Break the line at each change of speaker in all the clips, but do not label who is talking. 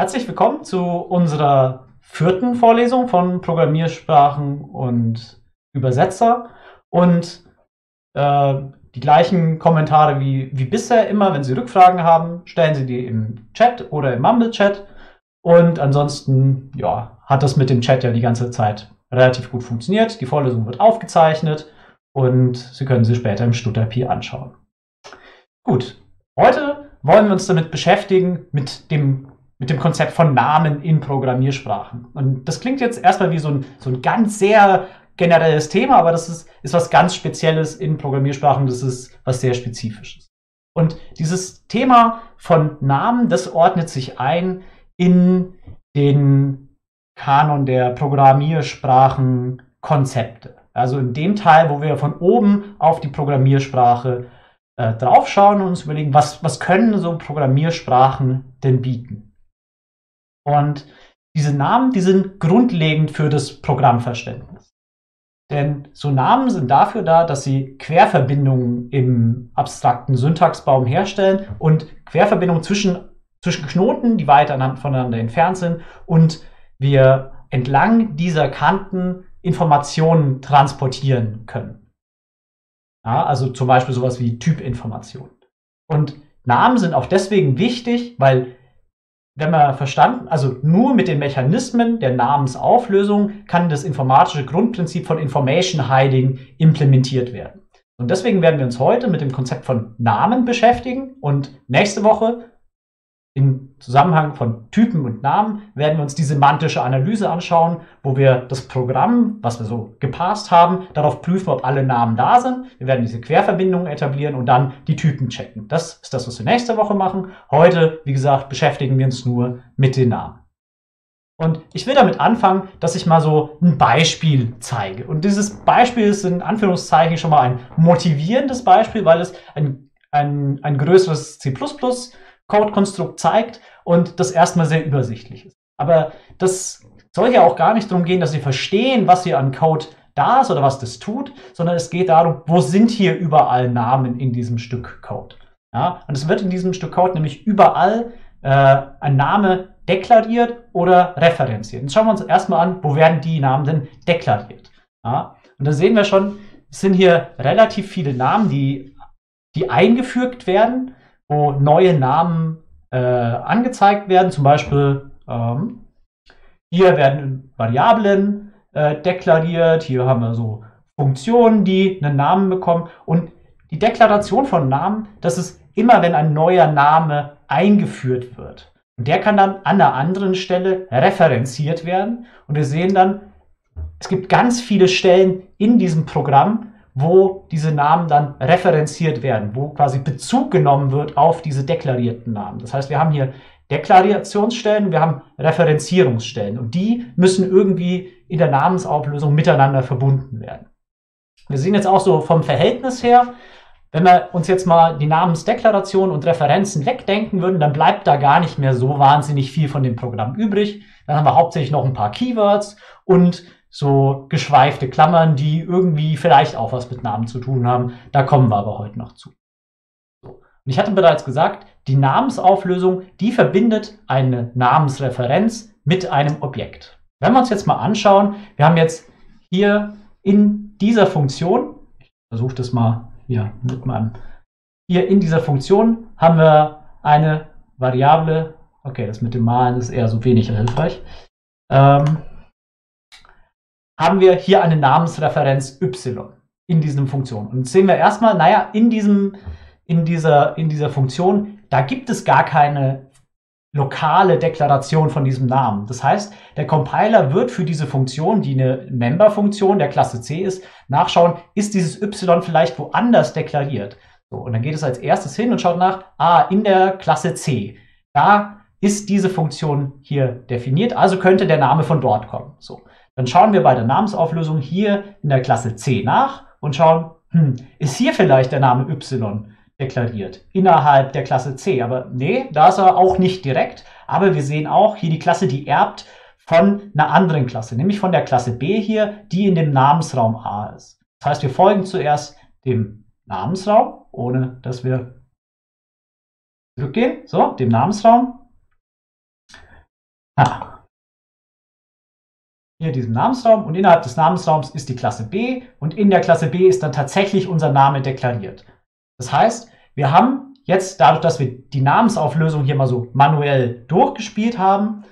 Herzlich willkommen zu unserer 4. Vorlesung von Programmiersprachen und Übersetzer. Und die gleichen Kommentare wie bisher immer. Wenn Sie Rückfragen haben, stellen Sie die im Chat oder im Mumble-Chat. Und ansonsten hat das mit dem Chat ja die ganze Zeit relativ gut funktioniert. Die Vorlesung wird aufgezeichnet und Sie können sie später im Stutterpi anschauen. Gut, heute wollen wir uns damit beschäftigen, mit dem Konzept von Namen in Programmiersprachen. Und das klingt jetzt erstmal wie so ein ganz sehr generelles Thema, aber das ist was ganz Spezielles in Programmiersprachen, das ist was sehr Spezifisches. Und dieses Thema von Namen, das ordnet sich ein in den Kanon der Programmiersprachenkonzepte. Also in dem Teil, wo wir von oben auf die Programmiersprache draufschauen und uns überlegen, was können so Programmiersprachen denn bieten. Und diese Namen, die sind grundlegend für das Programmverständnis. Denn so Namen sind dafür da, dass sie Querverbindungen im abstrakten Syntaxbaum herstellen und Querverbindungen zwischen Knoten, die weit voneinander entfernt sind, und wir entlang dieser Kanten Informationen transportieren können. Ja, also zum Beispiel sowas wie Typinformationen. Und Namen sind auch deswegen wichtig, weil, wenn man also nur mit den Mechanismen der Namensauflösung kann das informatische Grundprinzip von Information Hiding implementiert werden. Und deswegen werden wir uns heute mit dem Konzept von Namen beschäftigen und nächste Woche im Zusammenhang von Typen und Namen werden wir uns die semantische Analyse anschauen, wo wir das Programm, was wir so gepasst haben, darauf prüfen, ob alle Namen da sind. Wir werden diese Querverbindungen etablieren und dann die Typen checken. Das ist das, was wir nächste Woche machen. Heute, wie gesagt, beschäftigen wir uns nur mit den Namen. Und ich will damit anfangen, dass ich mal so ein Beispiel zeige. Und dieses Beispiel ist in Anführungszeichen schon mal ein motivierendes Beispiel, weil es ein größeres C++-Code-Konstrukt zeigt und das erstmal sehr übersichtlich ist. Aber das soll ja auch gar nicht darum gehen, dass Sie verstehen, was hier an Code da ist oder was das tut, sondern es geht darum, wo sind hier überall Namen in diesem Stück Code. Ja? Und es wird in diesem Stück Code nämlich überall ein Name deklariert oder referenziert. Jetzt schauen wir uns erstmal an, wo werden die Namen denn deklariert. Ja? Und da sehen wir schon, es sind hier relativ viele Namen, die eingefügt werden, wo neue Namen angezeigt werden. Zum Beispiel hier werden Variablen deklariert. Hier haben wir so Funktionen, die einen Namen bekommen. Und die Deklaration von Namen, das ist immer, wenn ein neuer Name eingeführt wird. Und der kann dann an einer anderen Stelle referenziert werden. Und wir sehen dann, es gibt ganz viele Stellen in diesem Programm, wo diese Namen dann referenziert werden, wo quasi Bezug genommen wird auf diese deklarierten Namen. Das heißt, wir haben hier Deklarationsstellen, wir haben Referenzierungsstellen und die müssen irgendwie in der Namensauflösung miteinander verbunden werden. Wir sehen jetzt auch so vom Verhältnis her, wenn wir uns jetzt mal die Namensdeklaration und Referenzen wegdenken würden, dann bleibt da gar nicht mehr so wahnsinnig viel von dem Programm übrig. Dann haben wir hauptsächlich noch ein paar Keywords und so geschweifte Klammern, die irgendwie vielleicht auch was mit Namen zu tun haben. Da kommen wir aber heute noch zu. So. Und ich hatte bereits gesagt, die Namensauflösung, die verbindet eine Namensreferenz mit einem Objekt. Wenn wir uns jetzt mal anschauen, wir haben jetzt hier in dieser Funktion, ich versuche das mal hier mit meinem, hier in dieser Funktion haben wir eine Variable, okay, das mit dem Malen ist eher so wenig hilfreich, haben wir hier eine Namensreferenz y in diesen Funktionen. Und jetzt sehen wir erstmal, naja, in dieser Funktion, da gibt es gar keine lokale Deklaration von diesem Namen. Das heißt, der Compiler wird für diese Funktion, die eine Member-Funktion der Klasse C ist, nachschauen, ist dieses y vielleicht woanders deklariert. So, und dann geht es als erstes hin und schaut nach, in der Klasse C. Da ist diese Funktion hier definiert, also könnte der Name von dort kommen. So. Dann schauen wir bei der Namensauflösung hier in der Klasse C nach und schauen, ist hier vielleicht der Name y deklariert innerhalb der Klasse C? Aber nee, da ist er auch nicht direkt. Aber wir sehen auch hier die Klasse, die erbt von einer anderen Klasse, nämlich von der Klasse B hier, die in dem Namensraum A ist. Das heißt, wir folgen zuerst dem Namensraum, ohne dass wir zurückgehen, so, dem Namensraum. Hier diesen Namensraum und innerhalb des Namensraums ist die Klasse B und in der Klasse B ist dann tatsächlich unser Name deklariert. Das heißt, wir haben jetzt, dadurch, dass wir die Namensauflösung hier mal so manuell durchgespielt haben,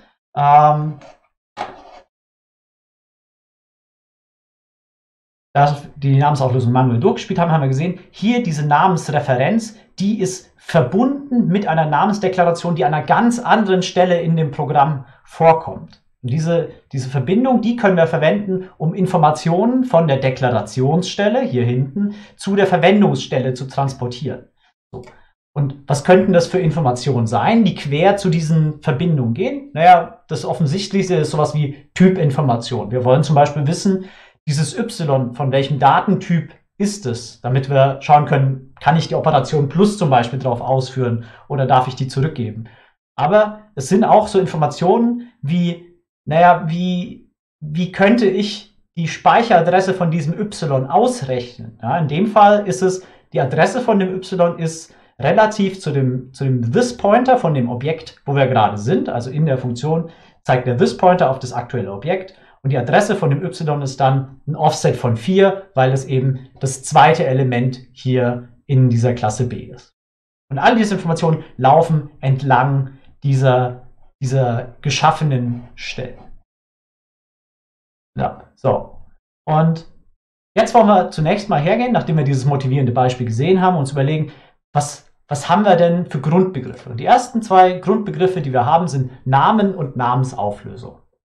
haben wir gesehen, hier diese Namensreferenz, die ist verbunden mit einer Namensdeklaration, die an einer ganz anderen Stelle in dem Programm vorkommt. Und diese Verbindung, die können wir verwenden, um Informationen von der Deklarationsstelle hier hinten zu der Verwendungsstelle zu transportieren. So. Und was könnten das für Informationen sein, die quer zu diesen Verbindungen gehen? Naja, das Offensichtlichste ist sowas wie Typinformation. Wir wollen zum Beispiel wissen, dieses Y, von welchem Datentyp ist es, damit wir schauen können, kann ich die Operation Plus zum Beispiel drauf ausführen oder darf ich die zurückgeben? Aber es sind auch so Informationen wie, naja, wie könnte ich die Speicheradresse von diesem Y ausrechnen? Ja, in dem Fall ist es, die Adresse von dem Y ist relativ zu dem This-Pointer von dem Objekt, wo wir gerade sind. Also in der Funktion zeigt der This-Pointer auf das aktuelle Objekt. Und die Adresse von dem Y ist dann ein Offset von 4, weil es eben das zweite Element hier in dieser Klasse B ist. Und all diese Informationen laufen entlang dieser geschaffenen Stellen. Ja, so. Und jetzt wollen wir zunächst mal hergehen, nachdem wir dieses motivierende Beispiel gesehen haben, und uns überlegen, was haben wir denn für Grundbegriffe? Und die ersten zwei Grundbegriffe, die wir haben, sind Namen und Namensauflösung.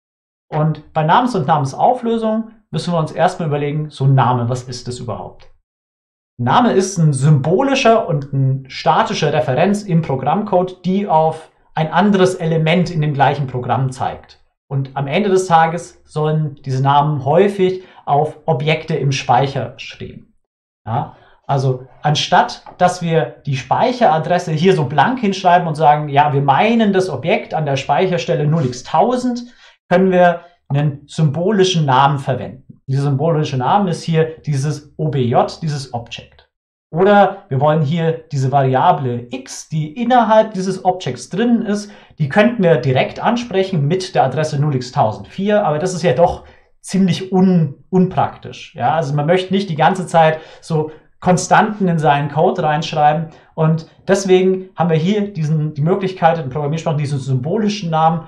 Und bei Namens- und Namensauflösung müssen wir uns erstmal überlegen, so ein Name, was ist das überhaupt? Ein Name ist ein symbolischer und eine statische Referenz im Programmcode, die auf ein anderes Element in dem gleichen Programm zeigt. Und am Ende des Tages sollen diese Namen häufig auf Objekte im Speicher stehen. Ja? Also anstatt, dass wir die Speicheradresse hier so blank hinschreiben und sagen, ja, wir meinen das Objekt an der Speicherstelle 0x1000, können wir einen symbolischen Namen verwenden. Dieser symbolische Name ist hier dieses OBJ, dieses Object. Oder wir wollen hier diese Variable x, die innerhalb dieses Objects drin ist, die könnten wir direkt ansprechen mit der Adresse 0x1004, aber das ist ja doch ziemlich unpraktisch. Ja? Also man möchte nicht die ganze Zeit so Konstanten in seinen Code reinschreiben, und deswegen haben wir hier die Möglichkeit, in Programmiersprachen diesen symbolischen Namen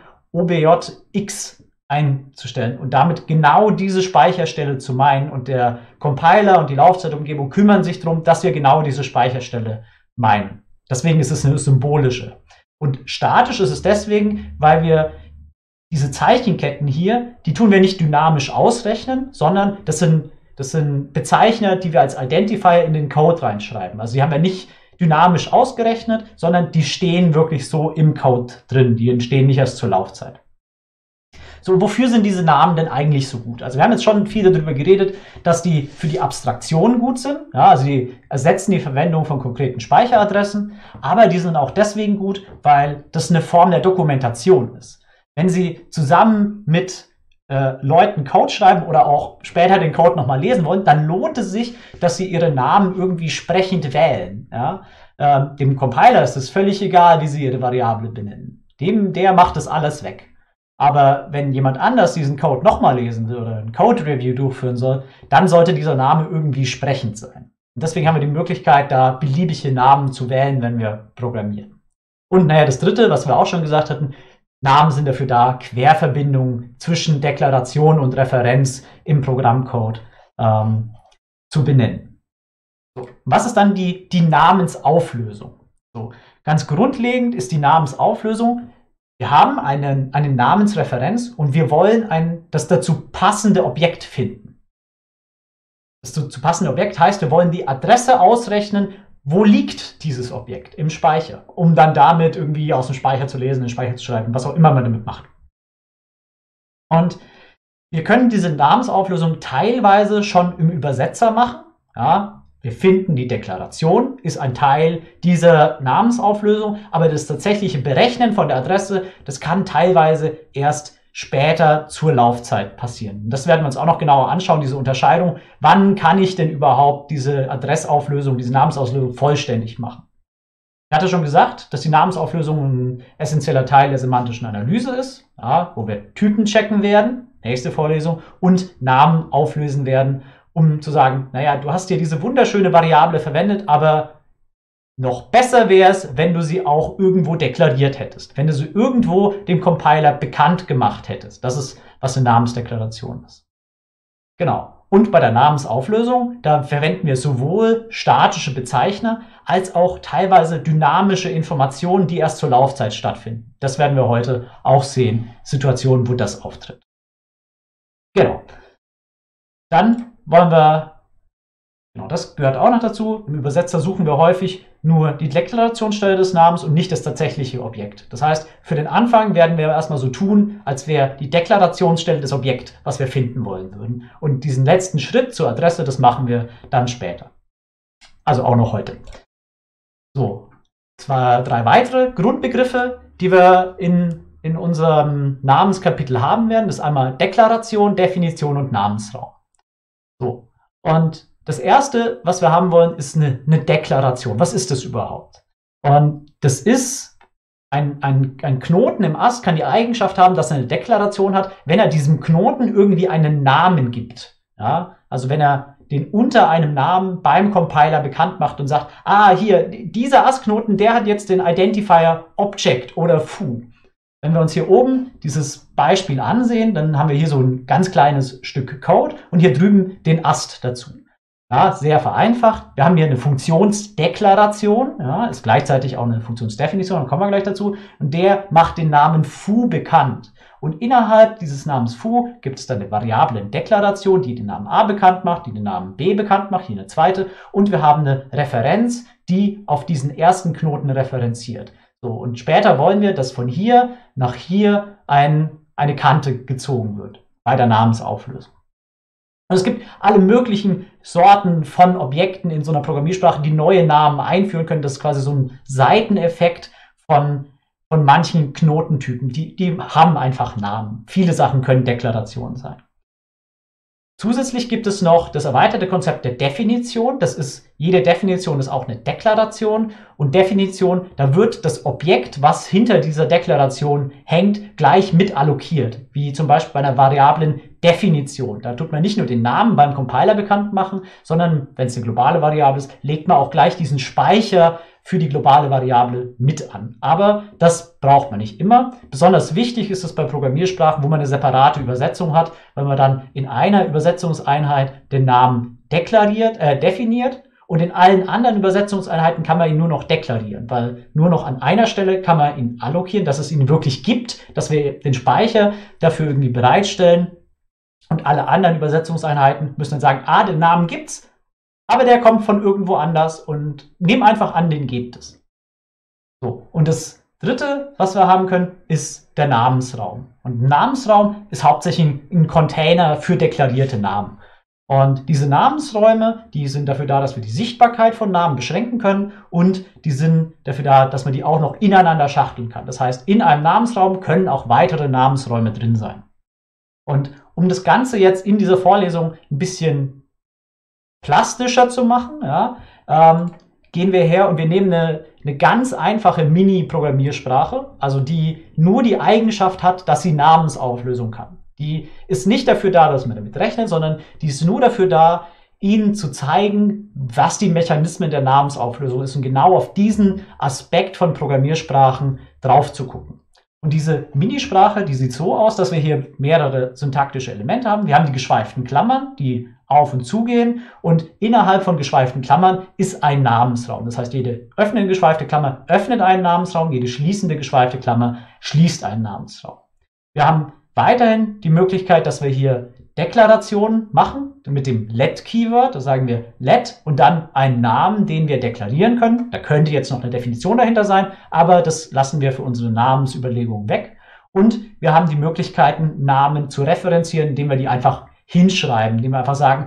OBJX einzustellen und damit genau diese Speicherstelle zu meinen, und der Compiler und die Laufzeitumgebung kümmern sich darum, dass wir genau diese Speicherstelle meinen. Deswegen ist es eine symbolische. Und statisch ist es deswegen, weil wir diese Zeichenketten hier, die tun wir nicht dynamisch ausrechnen, sondern das sind Bezeichner, die wir als Identifier in den Code reinschreiben. Also die haben wir nicht dynamisch ausgerechnet, sondern die stehen wirklich so im Code drin. Die entstehen nicht erst zur Laufzeit. So, wofür sind diese Namen denn eigentlich so gut? Also wir haben jetzt schon viel darüber geredet, dass die für die Abstraktion gut sind. Ja, also die ersetzen die Verwendung von konkreten Speicheradressen, aber die sind auch deswegen gut, weil das eine Form der Dokumentation ist. Wenn Sie zusammen mit Leuten Code schreiben oder auch später den Code nochmal lesen wollen, dann lohnt es sich, dass Sie Ihre Namen irgendwie sprechend wählen. Ja? Dem Compiler ist es völlig egal, wie Sie Ihre Variable benennen. Der macht das alles weg. Aber wenn jemand anders diesen Code nochmal lesen will oder ein Code-Review durchführen soll, dann sollte dieser Name irgendwie sprechend sein. Und deswegen haben wir die Möglichkeit, da beliebige Namen zu wählen, wenn wir programmieren. Und naja, das Dritte, was wir auch schon gesagt hatten, Namen sind dafür da, Querverbindungen zwischen Deklaration und Referenz im Programmcode zu benennen. So, was ist dann die Namensauflösung? So, ganz grundlegend ist die Namensauflösung, wir haben eine Namensreferenz und wir wollen das dazu passende Objekt finden. Das dazu passende Objekt heißt, wir wollen die Adresse ausrechnen, wo liegt dieses Objekt im Speicher, um dann damit irgendwie aus dem Speicher zu lesen, in den Speicher zu schreiben, was auch immer man damit macht. Und wir können diese Namensauflösung teilweise schon im Übersetzer machen. Ja, wir finden, die Deklaration ist ein Teil dieser Namensauflösung, aber das tatsächliche Berechnen von der Adresse, das kann teilweise erst später zur Laufzeit passieren. Und das werden wir uns auch noch genauer anschauen, diese Unterscheidung. Wann kann ich denn überhaupt diese Adressauflösung, diese Namensauflösung vollständig machen? Ich hatte schon gesagt, dass die Namensauflösung ein essentieller Teil der semantischen Analyse ist, ja, wo wir Typen checken werden, nächste Vorlesung, und Namen auflösen werden, um zu sagen, naja, du hast hier diese wunderschöne Variable verwendet, aber noch besser wäre es, wenn du sie auch irgendwo deklariert hättest, wenn du sie irgendwo dem Compiler bekannt gemacht hättest. Das ist, was eine Namensdeklaration ist. Genau. Und bei der Namensauflösung, da verwenden wir sowohl statische Bezeichner als auch teilweise dynamische Informationen, die erst zur Laufzeit stattfinden. Das werden wir heute auch sehen, Situationen, wo das auftritt. Genau. Dann wollen wir, genau, das gehört auch noch dazu, im Übersetzer suchen wir häufig nur die Deklarationsstelle des Namens und nicht das tatsächliche Objekt. Das heißt, für den Anfang werden wir erstmal so tun, als wäre die Deklarationsstelle das Objekt, was wir finden wollen würden. Und diesen letzten Schritt zur Adresse, das machen wir dann später. Also auch noch heute. So, zwar 3 weitere Grundbegriffe, die wir in unserem Namenskapitel haben werden. Das ist einmal Deklaration, Definition und Namensraum. So, und das erste, was wir haben wollen, ist eine Deklaration. Was ist das überhaupt? Und das ist ein Knoten im Ast, kann die Eigenschaft haben, dass er eine Deklaration hat, wenn er diesem Knoten irgendwie einen Namen gibt. Ja? Also wenn er den unter einem Namen beim Compiler bekannt macht und sagt, ah, hier, dieser Astknoten, der hat jetzt den Identifier Object oder Foo. Wenn wir uns hier oben dieses Beispiel ansehen, dann haben wir hier so ein ganz kleines Stück Code und hier drüben den Ast dazu. Ja, sehr vereinfacht. Wir haben hier eine Funktionsdeklaration, ja, ist gleichzeitig auch eine Funktionsdefinition, dann kommen wir gleich dazu. Und der macht den Namen Foo bekannt. Und innerhalb dieses Namens Foo gibt es dann eine Variablendeklaration, die den Namen A bekannt macht, die den Namen B bekannt macht, hier eine zweite. Und wir haben eine Referenz, die auf diesen ersten Knoten referenziert. So, und später wollen wir, dass von hier nach hier eine Kante gezogen wird bei der Namensauflösung. Und es gibt alle möglichen Sorten von Objekten in so einer Programmiersprache, die neue Namen einführen können. Das ist quasi so ein Seiteneffekt von manchen Knotentypen. Die haben einfach Namen. Viele Sachen können Deklarationen sein. Zusätzlich gibt es noch das erweiterte Konzept der Definition. Das ist, jede Definition ist auch eine Deklaration. Und Definition, da wird das Objekt, was hinter dieser Deklaration hängt, gleich mit allokiert. Wie zum Beispiel bei einer Variablen-Definition. Da tut man nicht nur den Namen beim Compiler bekannt machen, sondern, wenn es eine globale Variable ist, legt man auch gleich diesen Speicher für die globale Variable mit an. Aber das braucht man nicht immer. Besonders wichtig ist es bei Programmiersprachen, wo man eine separate Übersetzung hat, weil man dann in einer Übersetzungseinheit den Namen definiert und in allen anderen Übersetzungseinheiten kann man ihn nur noch deklarieren, weil nur noch an einer Stelle kann man ihn allokieren, dass es ihn wirklich gibt, dass wir den Speicher dafür irgendwie bereitstellen und alle anderen Übersetzungseinheiten müssen dann sagen, ah, den Namen gibt's, aber der kommt von irgendwo anders und nehmen einfach an, den gibt es. So, und das dritte, was wir haben können, ist der Namensraum. Und ein Namensraum ist hauptsächlich ein Container für deklarierte Namen. Und diese Namensräume, die sind dafür da, dass wir die Sichtbarkeit von Namen beschränken können und die sind dafür da, dass man die auch noch ineinander schachteln kann. Das heißt, in einem Namensraum können auch weitere Namensräume drin sein. Und um das Ganze jetzt in dieser Vorlesung ein bisschen plastischer zu machen, ja, gehen wir her und wir nehmen eine ganz einfache Mini-Programmiersprache, also die nur die Eigenschaft hat, dass sie Namensauflösung kann. Die ist nicht dafür da, dass man damit rechnet, sondern die ist nur dafür da, Ihnen zu zeigen, was die Mechanismen der Namensauflösung ist und genau auf diesen Aspekt von Programmiersprachen drauf zu gucken. Und diese Minisprache, die sieht so aus, dass wir hier mehrere syntaktische Elemente haben. Wir haben die geschweiften Klammern, die auf und zugehen. Und innerhalb von geschweiften Klammern ist ein Namensraum. Das heißt, jede öffnende geschweifte Klammer öffnet einen Namensraum, jede schließende geschweifte Klammer schließt einen Namensraum. Wir haben weiterhin die Möglichkeit, dass wir hier Deklarationen machen mit dem let-Keyword. Da sagen wir let und dann einen Namen, den wir deklarieren können. Da könnte jetzt noch eine Definition dahinter sein, aber das lassen wir für unsere Namensüberlegungen weg. Und wir haben die Möglichkeiten, Namen zu referenzieren, indem wir die einfach hinschreiben, indem wir einfach sagen,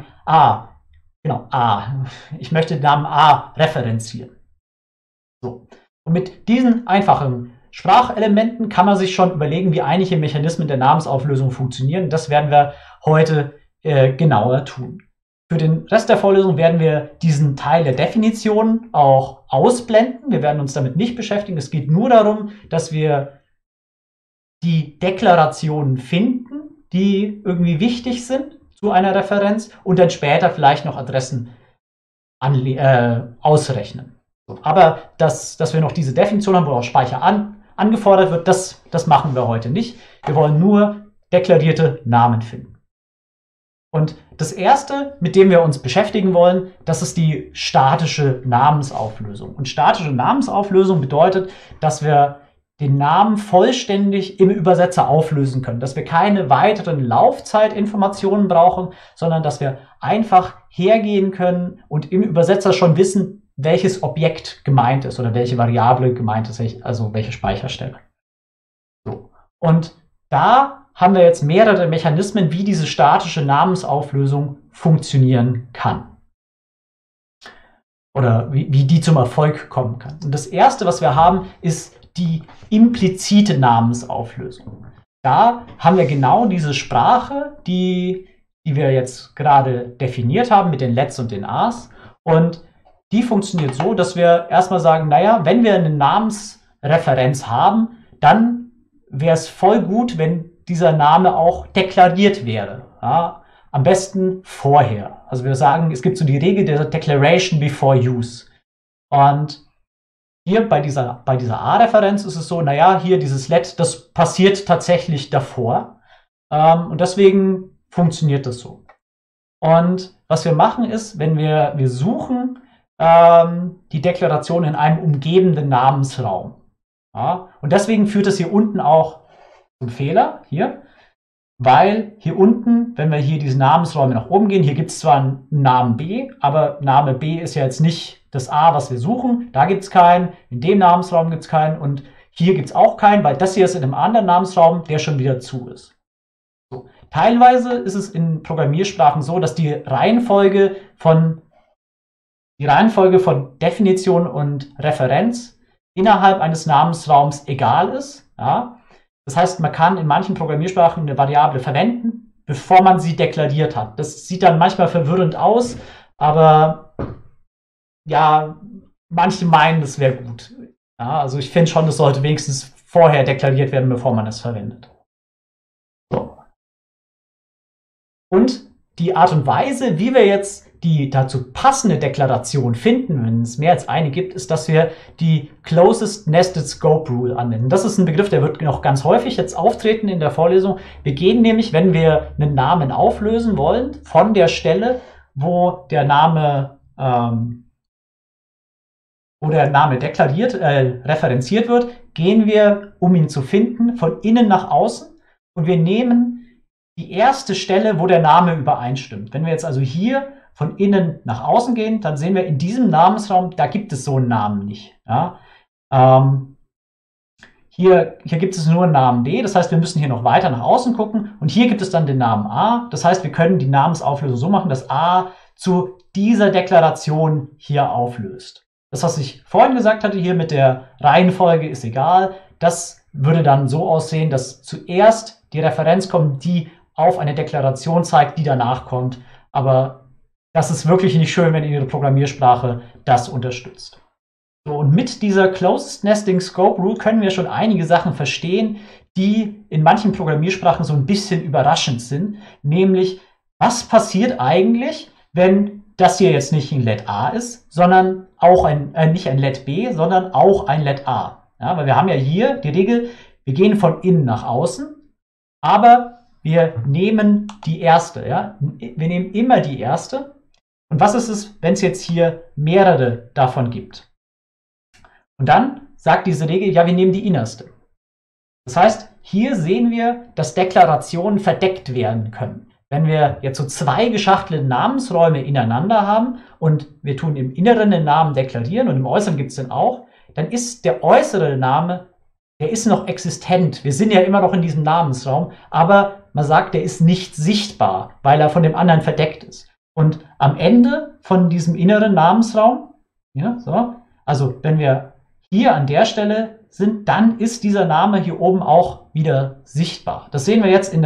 ich möchte den Namen A referenzieren. So. Und mit diesen einfachen Sprachelementen kann man sich schon überlegen, wie einige Mechanismen der Namensauflösung funktionieren. Das werden wir heute genauer tun. Für den Rest der Vorlesung werden wir diesen Teil der Definition auch ausblenden. Wir werden uns damit nicht beschäftigen. Es geht nur darum, dass wir die Deklarationen finden, die irgendwie wichtig sind zu einer Referenz und dann später vielleicht noch Adressen ausrechnen. Aber dass wir noch diese Definition haben, wo auch Speicher angefordert wird, das machen wir heute nicht. Wir wollen nur deklarierte Namen finden. Und das erste, mit dem wir uns beschäftigen wollen, das ist die statische Namensauflösung. Und statische Namensauflösung bedeutet, dass wir den Namen vollständig im Übersetzer auflösen können, dass wir keine weiteren Laufzeitinformationen brauchen, sondern dass wir einfach hergehen können und im Übersetzer schon wissen, welches Objekt gemeint ist oder welche Variable gemeint ist, also welche Speicherstelle. So. Und da haben wir jetzt mehrere Mechanismen, wie diese statische Namensauflösung funktionieren kann. Oder wie die zum Erfolg kommen kann. Und das erste, was wir haben, ist die implizite Namensauflösung. Da haben wir genau diese Sprache, die wir jetzt gerade definiert haben mit den Lets und den As. Und die funktioniert so, dass wir erstmal sagen, naja, wenn wir eine Namensreferenz haben, dann wäre es voll gut, wenn dieser Name auch deklariert wäre. Ja? Am besten vorher. Also wir sagen, es gibt so die Regel der Declaration before use. Und hier bei dieser A-Referenz ist es so, naja, hier dieses Let, das passiert tatsächlich davor. Und deswegen funktioniert das so. Und was wir machen ist, wenn wir suchen die Deklaration in einem umgebenden Namensraum. Ja? Und deswegen führt es hier unten auch zum Fehler, hier, weil hier unten, wenn wir hier diese Namensräume nach oben gehen, hier gibt es zwar einen Namen B, aber Name B ist ja jetzt nicht das A, was wir suchen. Da gibt es keinen, in dem Namensraum gibt es keinen und hier gibt es auch keinen, weil das hier ist in einem anderen Namensraum, der schon wieder zu ist. So. Teilweise ist es in Programmiersprachen so, dass die Reihenfolge von Definition und Referenz innerhalb eines Namensraums egal ist. Ja? Das heißt, man kann in manchen Programmiersprachen eine Variable verwenden, bevor man sie deklariert hat. Das sieht dann manchmal verwirrend aus, aber ja, manche meinen, das wäre gut. Ja, also ich finde schon, das sollte wenigstens vorher deklariert werden, bevor man es verwendet. So. Und die Art und Weise, wie wir jetzt die dazu passende Deklaration finden, wenn es mehr als eine gibt, ist, dass wir die Closest Nested Scope Rule anwenden. Das ist ein Begriff, der wird noch ganz häufig jetzt auftreten in der Vorlesung. Wir gehen nämlich, wenn wir einen Namen auflösen wollen, von der Stelle, wo der Name deklariert, referenziert wird, gehen wir, um ihn zu finden, von innen nach außen und wir nehmen die erste Stelle, wo der Name übereinstimmt. Wenn wir jetzt also hier von innen nach außen gehen, dann sehen wir in diesem Namensraum, da gibt es so einen Namen nicht. Ja? Hier gibt es nur einen Namen D, das heißt, wir müssen hier noch weiter nach außen gucken und hier gibt es dann den Namen A. Das heißt, wir können die Namensauflösung so machen, dass A zu dieser Deklaration hier auflöst. Das, was ich vorhin gesagt hatte, hier mit der Reihenfolge ist egal, das würde dann so aussehen, dass zuerst die Referenz kommt, die auf eine Deklaration zeigt, die danach kommt. Aber das ist wirklich nicht schön, wenn Ihre Programmiersprache das unterstützt. So, und mit dieser Closest Nesting Scope Rule können wir schon einige Sachen verstehen, die in manchen Programmiersprachen so ein bisschen überraschend sind. Nämlich, was passiert eigentlich, wenn das hier jetzt nicht ein Let A ist, sondern auch nicht ein Let B, sondern auch ein Let A. Ja, weil wir haben ja hier die Regel, wir gehen von innen nach außen, aber wir nehmen die erste. Ja? Wir nehmen immer die erste. Und was ist es, wenn es jetzt hier mehrere davon gibt? Und dann sagt diese Regel, ja, wir nehmen die innerste. Das heißt, hier sehen wir, dass Deklarationen verdeckt werden können. Wenn wir jetzt so zwei geschachtelte Namensräume ineinander haben und wir tun im Inneren den Namen deklarieren und im Äußeren gibt es den auch, dann ist der äußere Name, der ist noch existent. Wir sind ja immer noch in diesem Namensraum, aber man sagt, der ist nicht sichtbar, weil er von dem anderen verdeckt ist. Und am Ende von diesem inneren Namensraum, ja, so, also wenn wir hier an der Stelle sind, dann ist dieser Name hier oben auch wieder sichtbar. Das sehen wir jetzt in der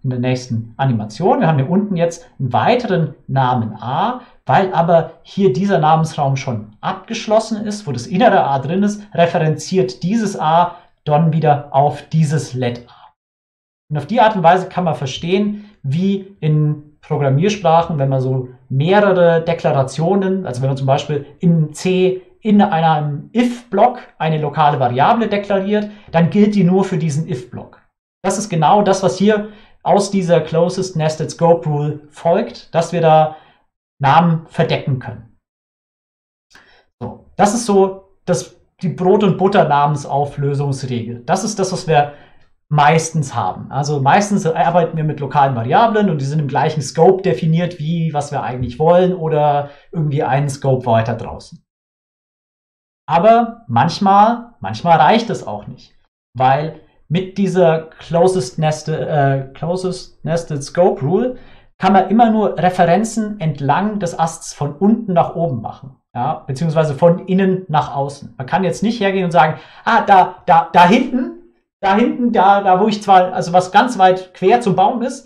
in der nächsten Animation. Wir haben hier unten jetzt einen weiteren Namen A, weil aber hier dieser Namensraum schon abgeschlossen ist, wo das innere A drin ist, referenziert dieses A dann wieder auf dieses let A. Und auf die Art und Weise kann man verstehen, wie in Programmiersprachen, wenn man so mehrere Deklarationen, also wenn man zum Beispiel in C in einem if-Block eine lokale Variable deklariert, dann gilt die nur für diesen if-Block. Das ist genau das, was hier aus dieser Closest Nested Scope Rule folgt, dass wir da Namen verdecken können. So, das ist so die Brot- und Butter-Namensauflösungsregel. Das ist das, was wir meistens haben. Also meistens arbeiten wir mit lokalen Variablen und die sind im gleichen Scope definiert, wie was wir eigentlich wollen oder irgendwie einen Scope weiter draußen. Aber manchmal reicht es auch nicht, weil mit dieser Closest Nested Scope Rule kann man immer nur Referenzen entlang des Asts von unten nach oben machen, ja, beziehungsweise von innen nach außen. Man kann jetzt nicht hergehen und sagen, da hinten, wo ich zwar, also was ganz weit quer zum Baum ist,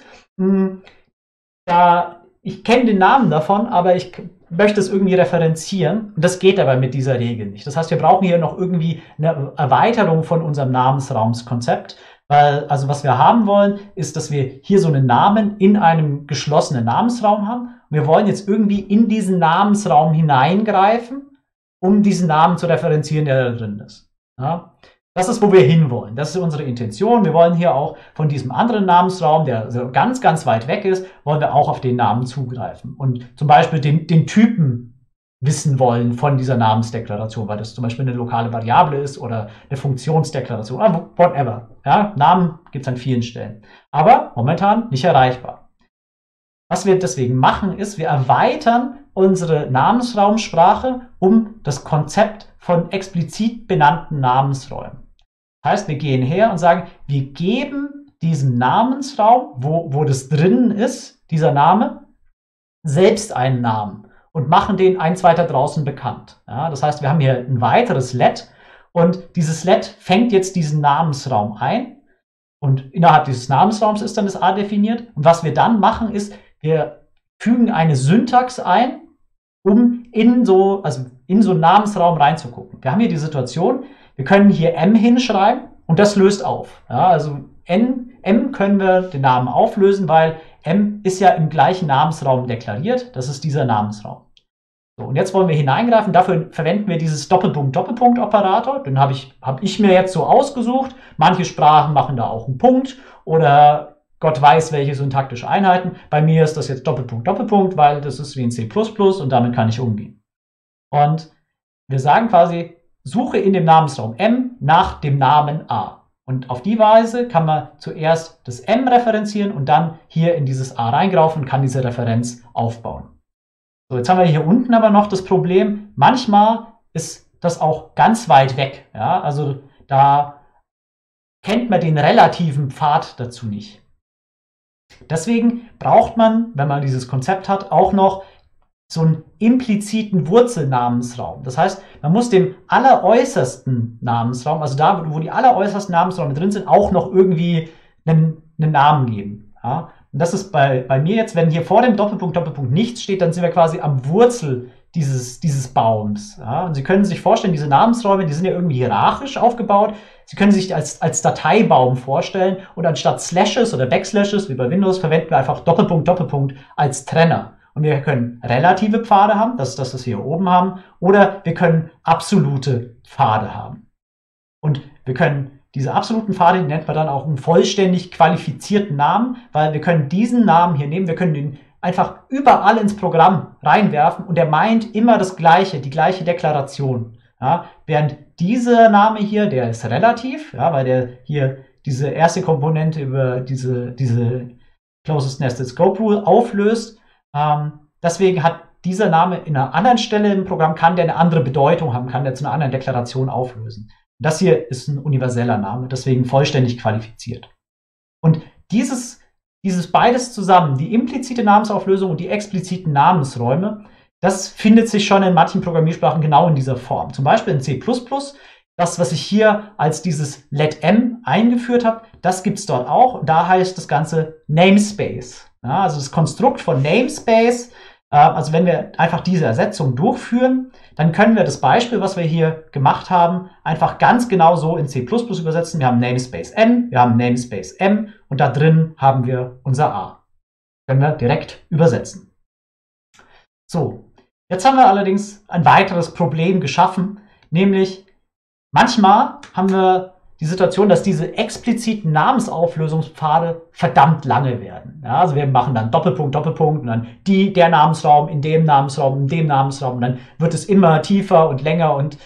ich kenne den Namen davon, aber ich möchte es irgendwie referenzieren. Und das geht aber mit dieser Regel nicht. Das heißt, wir brauchen hier noch irgendwie eine Erweiterung von unserem Namensraumskonzept. Weil, also was wir haben wollen, ist, dass wir hier so einen Namen in einem geschlossenen Namensraum haben. Wir wollen jetzt irgendwie in diesen Namensraum hineingreifen, um diesen Namen zu referenzieren, der da drin ist. Ja? Das ist, wo wir hinwollen. Das ist unsere Intention. Wir wollen hier auch von diesem anderen Namensraum, der so ganz, ganz weit weg ist, wollen wir auch auf den Namen zugreifen. Und zum Beispiel den Typen wissen wollen von dieser Namensdeklaration, weil das zum Beispiel eine lokale Variable ist oder eine Funktionsdeklaration, whatever. Ja, Namen gibt es an vielen Stellen. Aber momentan nicht erreichbar. Was wir deswegen machen, ist, wir erweitern unsere Namensraumsprache um das Konzept von explizit benannten Namensräumen. Das heißt, wir gehen her und sagen, wir geben diesem Namensraum, wo das drin ist, dieser Name, selbst einen Namen und machen den eins weiter draußen bekannt. Ja, das heißt, wir haben hier ein weiteres let und dieses let fängt jetzt diesen Namensraum ein und innerhalb dieses Namensraums ist dann das A definiert. Und was wir dann machen, ist, wir fügen eine Syntax ein, um in so einen Namensraum reinzugucken. Wir haben hier die Situation, wir können hier m hinschreiben und das löst auf. Ja, also m können wir den Namen auflösen, weil m ist ja im gleichen Namensraum deklariert. Das ist dieser Namensraum. So, und jetzt wollen wir hineingreifen. Dafür verwenden wir dieses Doppelpunkt-Operator. Den habe ich mir jetzt so ausgesucht. Manche Sprachen machen da auch einen Punkt oder Gott weiß, welche syntaktische Einheiten. Bei mir ist das jetzt Doppelpunkt, weil das ist wie in C++ und damit kann ich umgehen. Und wir sagen quasi, suche in dem Namensraum M nach dem Namen A. Und auf die Weise kann man zuerst das M referenzieren und dann hier in dieses A reingreifen und kann diese Referenz aufbauen. So, jetzt haben wir hier unten aber noch das Problem, manchmal ist das auch ganz weit weg. Ja? Also da kennt man den relativen Pfad dazu nicht. Deswegen braucht man, wenn man dieses Konzept hat, auch noch so einen impliziten Wurzelnamensraum. Das heißt, man muss dem alleräußersten Namensraum, also da, wo die alleräußersten Namensräume drin sind, auch noch irgendwie einen Namen geben. Ja? Und das ist bei mir jetzt, wenn hier vor dem Doppelpunkt nichts steht, dann sind wir quasi am Wurzel dieses Baums. Ja? Und Sie können sich vorstellen, diese Namensräume, die sind ja irgendwie hierarchisch aufgebaut. Sie können sich als Dateibaum vorstellen und anstatt Slashes oder Backslashes wie bei Windows verwenden wir einfach Doppelpunkt als Trenner. Und wir können relative Pfade haben, das ist das, was wir hier oben haben, oder wir können absolute Pfade haben. Und wir können diese absoluten Pfade, die nennt man dann auch einen vollständig qualifizierten Namen, weil wir können diesen Namen hier nehmen, wir können den einfach überall ins Programm reinwerfen und der meint immer das Gleiche, die gleiche Deklaration. Ja, während dieser Name hier, der ist relativ, ja, weil der hier diese erste Komponente über diese Closest Nested Scope Rule auflöst. Deswegen hat dieser Name in einer anderen Stelle im Programm, kann der eine andere Bedeutung haben, kann der zu einer anderen Deklaration auflösen. Das hier ist ein universeller Name, deswegen vollständig qualifiziert. Und dieses beides zusammen, die implizite Namensauflösung und die expliziten Namensräume, das findet sich schon in manchen Programmiersprachen genau in dieser Form. Zum Beispiel in C++ Das, was ich hier als dieses let_m eingeführt habe, das gibt es dort auch. Da heißt das Ganze Namespace. Ja, also das Konstrukt von Namespace, also wenn wir einfach diese Ersetzung durchführen, dann können wir das Beispiel, was wir hier gemacht haben, einfach ganz genau so in C++ übersetzen. Wir haben Namespace n, wir haben Namespace m und da drin haben wir unser a. Können wir direkt übersetzen. So, jetzt haben wir allerdings ein weiteres Problem geschaffen, nämlich manchmal haben wir die Situation, dass diese expliziten Namensauflösungspfade verdammt lange werden. Ja, also wir machen dann Doppelpunkt, Doppelpunkt und dann der Namensraum in dem Namensraum, in dem Namensraum. Und dann wird es immer tiefer und länger und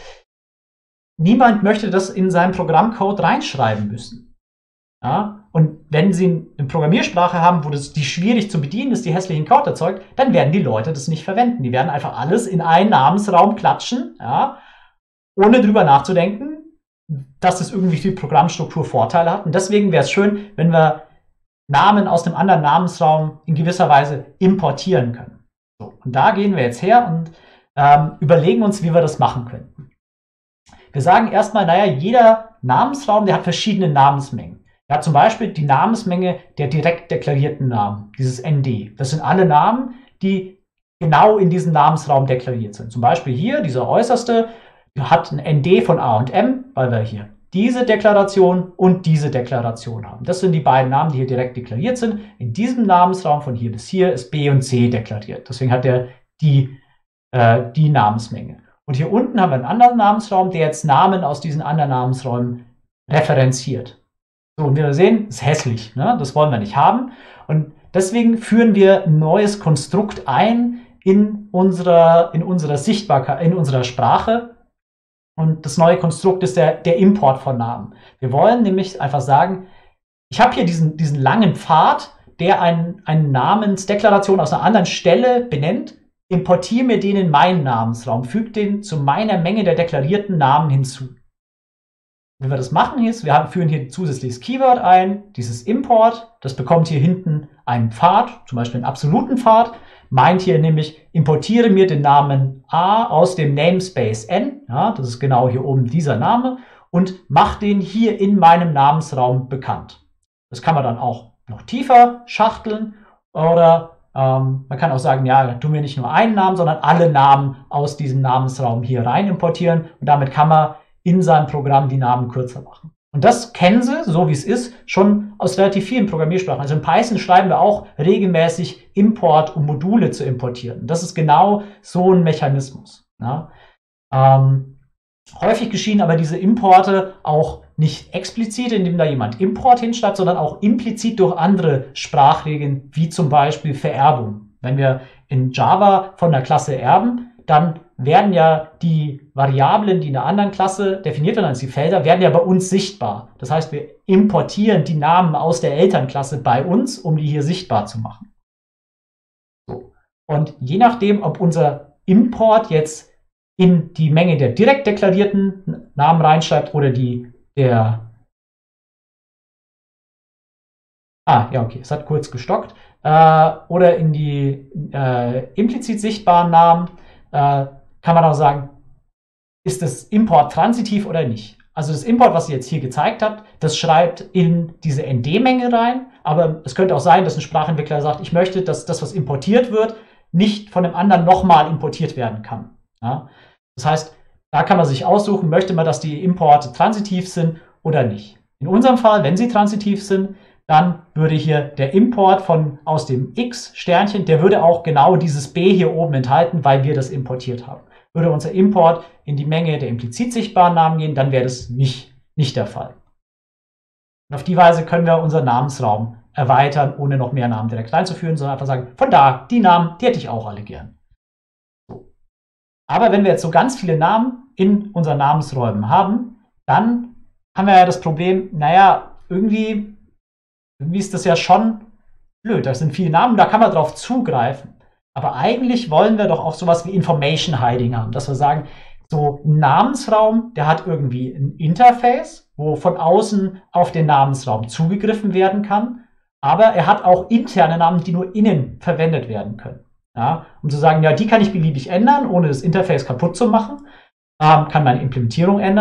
niemand möchte das in seinen Programmcode reinschreiben müssen. Ja, und wenn Sie eine Programmiersprache haben, wo die schwierig zu bedienen ist, die hässlichen Code erzeugt, dann werden die Leute das nicht verwenden. Die werden einfach alles in einen Namensraum klatschen, ja, ohne drüber nachzudenken, dass es irgendwie die Programmstruktur Vorteile hat. Und deswegen wäre es schön, wenn wir Namen aus dem anderen Namensraum in gewisser Weise importieren können. So, und da gehen wir jetzt her und überlegen uns, wie wir das machen könnten. Wir sagen erstmal, naja, jeder Namensraum, der hat verschiedene Namensmengen. Er hat zum Beispiel die Namensmenge der direkt deklarierten Namen, dieses ND. Das sind alle Namen, die genau in diesem Namensraum deklariert sind. Zum Beispiel hier, dieser äußerste, hat ein ND von A und M, weil wir hier diese Deklaration und diese Deklaration haben. Das sind die beiden Namen, die hier direkt deklariert sind. In diesem Namensraum von hier bis hier ist B und C deklariert. Deswegen hat er die Namensmenge. Und hier unten haben wir einen anderen Namensraum, der jetzt Namen aus diesen anderen Namensräumen referenziert. So, und wir sehen, das ist hässlich, ne? Das wollen wir nicht haben. Und deswegen führen wir ein neues Konstrukt ein in unserer Sichtbarkeit, in unserer Sprache. Und das neue Konstrukt ist der Import von Namen. Wir wollen nämlich einfach sagen, ich habe hier diesen langen Pfad, der eine Namensdeklaration aus einer anderen Stelle benennt, importiere mir den in meinen Namensraum, füge den zu meiner Menge der deklarierten Namen hinzu. Wie wir das machen ist, wir führen hier ein zusätzliches Keyword ein, dieses Import, das bekommt hier hinten einen Pfad, zum Beispiel einen absoluten Pfad, meint hier nämlich, importiere mir den Namen A aus dem Namespace n, ja, das ist genau hier oben dieser Name, und mach den hier in meinem Namensraum bekannt. Das kann man dann auch noch tiefer schachteln oder man kann auch sagen, ja, tu mir nicht nur einen Namen, sondern alle Namen aus diesem Namensraum hier rein importieren und damit kann man in seinem Programm die Namen kürzer machen. Und das kennen Sie, so wie es ist, schon aus relativ vielen Programmiersprachen. Also in Python schreiben wir auch regelmäßig Import, um Module zu importieren. Das ist genau so ein Mechanismus. Ja. Häufig geschehen aber diese Importe auch nicht explizit, indem da jemand Import hinschreibt, sondern auch implizit durch andere Sprachregeln, wie zum Beispiel Vererbung. Wenn wir in Java von der Klasse erben, dann werden ja die Variablen, die in einer anderen Klasse definiert werden als die Felder, werden ja bei uns sichtbar. Das heißt, wir importieren die Namen aus der Elternklasse bei uns, um die hier sichtbar zu machen. So. Und je nachdem, ob unser Import jetzt in die Menge der direkt deklarierten Namen reinschreibt oder es hat kurz gestockt. Oder in die implizit sichtbaren Namen, kann man auch sagen, ist das Import transitiv oder nicht. Also das Import, was ihr jetzt hier gezeigt habt, das schreibt in diese ND-Menge rein, aber es könnte auch sein, dass ein Sprachentwickler sagt, ich möchte, dass das, was importiert wird, nicht von dem anderen nochmal importiert werden kann. Ja? Das heißt, da kann man sich aussuchen, möchte man, dass die Importe transitiv sind oder nicht. In unserem Fall, wenn sie transitiv sind, dann würde hier der Import aus dem X-Sternchen, der würde auch genau dieses B hier oben enthalten, weil wir das importiert haben. Würde unser Import in die Menge der implizit sichtbaren Namen gehen, dann wäre das nicht der Fall. Und auf die Weise können wir unseren Namensraum erweitern, ohne noch mehr Namen direkt reinzuführen, sondern einfach sagen, von da, die Namen, die hätte ich auch alle gern. So. Aber wenn wir jetzt so ganz viele Namen in unseren Namensräumen haben, dann haben wir ja das Problem, naja, irgendwie ist das ja schon blöd. Da sind viele Namen, da kann man drauf zugreifen. Aber eigentlich wollen wir doch auch sowas wie Information Hiding haben, dass wir sagen, so ein Namensraum, der hat irgendwie ein Interface, wo von außen auf den Namensraum zugegriffen werden kann, aber er hat auch interne Namen, die nur innen verwendet werden können. Ja, um zu sagen, ja, die kann ich beliebig ändern, ohne das Interface kaputt zu machen, kann meine Implementierung ändern,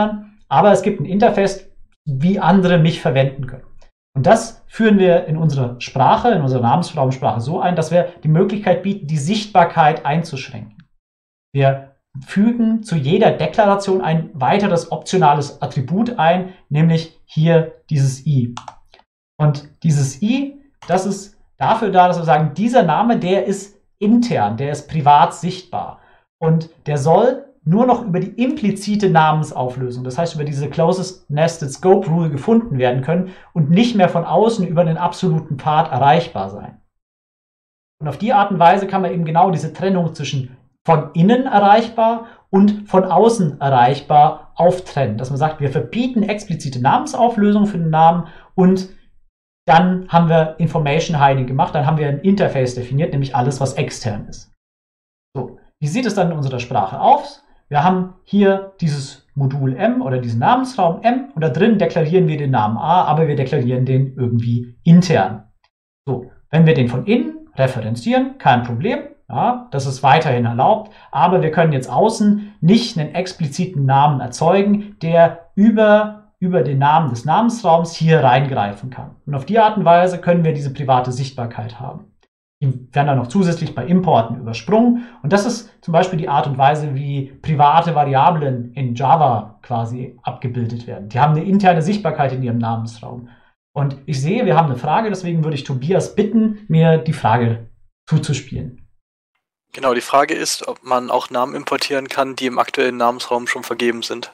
aber es gibt ein Interface, wie andere mich verwenden können. Und das führen wir in unserer Sprache, in unserer Namensraumsprache so ein, dass wir die Möglichkeit bieten, die Sichtbarkeit einzuschränken. Wir fügen zu jeder Deklaration ein weiteres optionales Attribut ein, nämlich hier dieses i. Und dieses i, das ist dafür da, dass wir sagen, dieser Name, der ist intern, der ist privat sichtbar. Und der soll nur noch über die implizite Namensauflösung, das heißt über diese Closest Nested Scope Rule gefunden werden können und nicht mehr von außen über den absoluten Pfad erreichbar sein. Und auf die Art und Weise kann man eben genau diese Trennung zwischen von innen erreichbar und von außen erreichbar auftrennen. Dass man sagt, wir verbieten explizite Namensauflösung für den Namen und dann haben wir Information Hiding gemacht, dann haben wir ein Interface definiert, nämlich alles, was extern ist. So, wie sieht es dann in unserer Sprache aus? Wir haben hier dieses Modul M oder diesen Namensraum M und da drin deklarieren wir den Namen A, aber wir deklarieren den irgendwie intern. So, wenn wir den von innen referenzieren, kein Problem, ja, das ist weiterhin erlaubt, aber wir können jetzt außen nicht einen expliziten Namen erzeugen, der über den Namen des Namensraums hier reingreifen kann. Und auf die Art und Weise können wir diese private Sichtbarkeit haben. Die werden dann noch zusätzlich bei Importen übersprungen. Und das ist zum Beispiel die Art und Weise, wie private Variablen in Java quasi abgebildet werden. Die haben eine interne Sichtbarkeit in ihrem Namensraum. Und ich sehe, wir haben eine Frage, deswegen würde ich Tobias bitten, mir die Frage zuzuspielen.
Genau, die Frage ist, ob man auch Namen importieren kann, die im aktuellen Namensraum schon vergeben sind.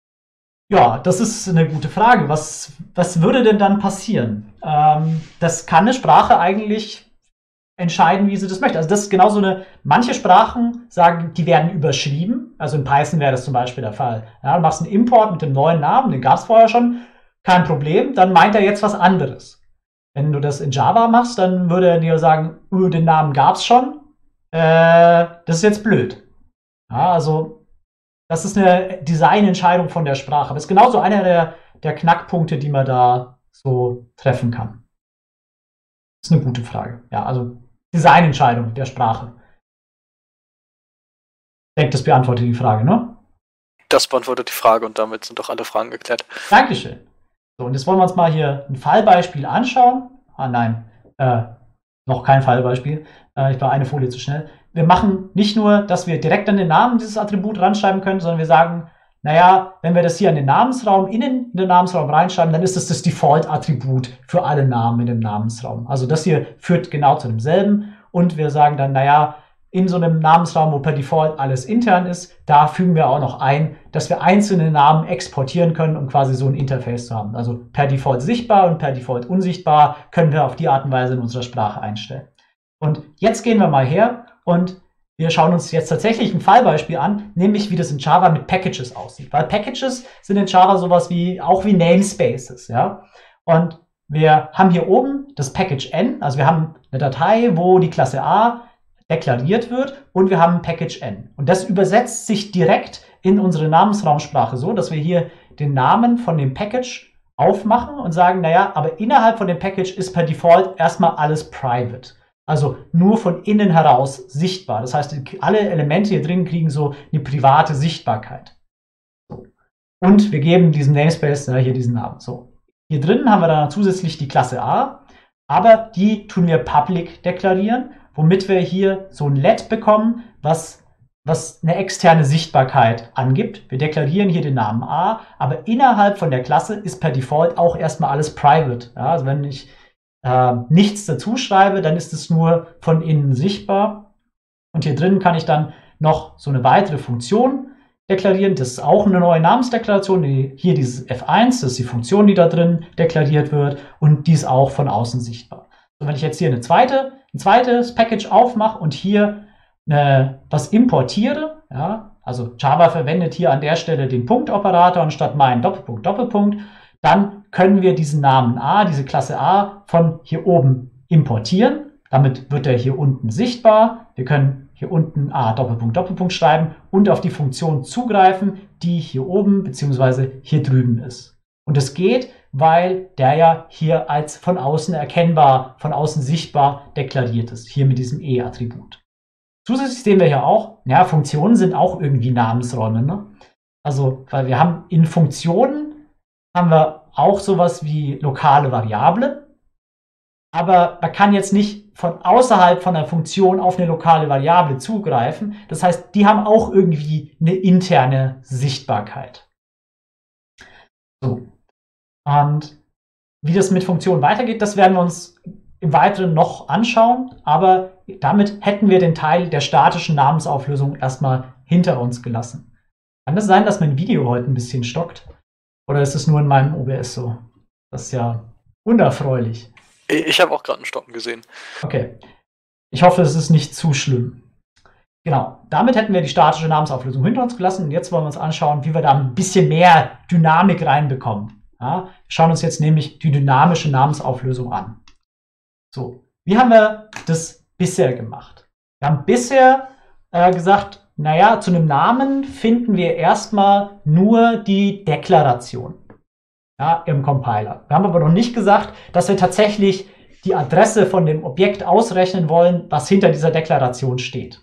Ja, das ist eine gute Frage. Was würde denn dann passieren? Das kann eine Sprache eigentlich entscheiden, wie sie das möchte. Also das ist genau so manche Sprachen sagen, die werden überschrieben. Also in Python wäre das zum Beispiel der Fall. Ja, du machst einen Import mit dem neuen Namen, den gab es vorher schon, kein Problem, dann meint er jetzt was anderes. Wenn du das in Java machst, dann würde er dir sagen, den Namen gab es schon, das ist jetzt blöd. Ja, also das ist eine Designentscheidung von der Sprache. Aber das ist genauso einer der Knackpunkte, die man da so treffen kann. Das ist eine gute Frage. Ja, also Designentscheidung der Sprache. Ich denke, das beantwortet die Frage, ne?
Das beantwortet die Frage und damit sind doch alle Fragen geklärt.
Dankeschön. So, und jetzt wollen wir uns mal hier ein Fallbeispiel anschauen. Ah nein, noch kein Fallbeispiel. Ich war eine Folie zu schnell. Wir machen nicht nur, dass wir direkt an den Namen dieses Attribut ranschreiben können, sondern wir sagen, naja, wenn wir das hier an den Namensraum, innen in den Namensraum reinschreiben, dann ist das Default-Attribut für alle Namen in dem Namensraum. Also das hier führt genau zu demselben. Und wir sagen dann, naja, in so einem Namensraum, wo per Default alles intern ist, da fügen wir auch noch ein, dass wir einzelne Namen exportieren können, um quasi so ein Interface zu haben. Also per Default sichtbar und per Default unsichtbar können wir auf die Art und Weise in unserer Sprache einstellen. Und jetzt gehen wir mal her und wir schauen uns jetzt tatsächlich ein Fallbeispiel an, nämlich wie das in Java mit Packages aussieht. Weil Packages sind in Java sowas wie Namespaces, ja. Und wir haben hier oben das Package N, also wir haben eine Datei, wo die Klasse A deklariert wird und wir haben ein Package N. Und das übersetzt sich direkt in unsere Namensraumsprache so, dass wir hier den Namen von dem Package aufmachen und sagen, naja, aber innerhalb von dem Package ist per Default erstmal alles private. Also nur von innen heraus sichtbar. Das heißt, alle Elemente hier drin kriegen so eine private Sichtbarkeit. So. Und wir geben diesem Namespace hier diesen Namen. So. Hier drin haben wir dann zusätzlich die Klasse A, aber die tun wir public deklarieren, womit wir hier so ein Let bekommen, was eine externe Sichtbarkeit angibt. Wir deklarieren hier den Namen A, aber innerhalb von der Klasse ist per Default auch erstmal alles private. Ja, also wenn ich nichts dazu schreibe, dann ist es nur von innen sichtbar. Und hier drin kann ich dann noch so eine weitere Funktion deklarieren. Das ist auch eine neue Namensdeklaration. Hier dieses F1, das ist die Funktion, die da drin deklariert wird. Und die ist auch von außen sichtbar. So, wenn ich jetzt hier ein zweites Package aufmache und hier was importiere, ja, also Java verwendet hier an der Stelle den Punktoperator anstatt meinen Doppelpunkt, Doppelpunkt, dann können wir diesen Namen A, diese Klasse A, von hier oben importieren. Damit wird er hier unten sichtbar. Wir können hier unten A Doppelpunkt Doppelpunkt schreiben und auf die Funktion zugreifen, die hier oben bzw. hier drüben ist. Und das geht, weil der ja hier als von außen erkennbar, von außen sichtbar deklariert ist, hier mit diesem E-Attribut. Zusätzlich sehen wir hier auch, ja, Funktionen sind auch irgendwie Namensräume, ne? Also, weil wir haben in Funktionen haben wir auch sowas wie lokale Variablen, aber man kann jetzt nicht von außerhalb von einer Funktion auf eine lokale Variable zugreifen. Das heißt, die haben auch irgendwie eine interne Sichtbarkeit. So. Und wie das mit Funktionen weitergeht, das werden wir uns im Weiteren noch anschauen, aber damit hätten wir den Teil der statischen Namensauflösung erstmal hinter uns gelassen. Kann es sein, dass mein Video heute ein bisschen stockt? Oder ist es nur in meinem OBS so? Das ist ja unerfreulich.
Ich habe auch gerade einen Stocken gesehen.
Okay. Ich hoffe, es ist nicht zu schlimm. Genau. Damit hätten wir die statische Namensauflösung hinter uns gelassen. Und jetzt wollen wir uns anschauen, wie wir da ein bisschen mehr Dynamik reinbekommen. Ja, wir schauen uns jetzt nämlich die dynamische Namensauflösung an. So. Wie haben wir das bisher gemacht? Wir haben bisher gesagt, naja, zu einem Namen finden wir erstmal nur die Deklaration, ja, im Compiler. Wir haben aber noch nicht gesagt, dass wir tatsächlich die Adresse von dem Objekt ausrechnen wollen, was hinter dieser Deklaration steht.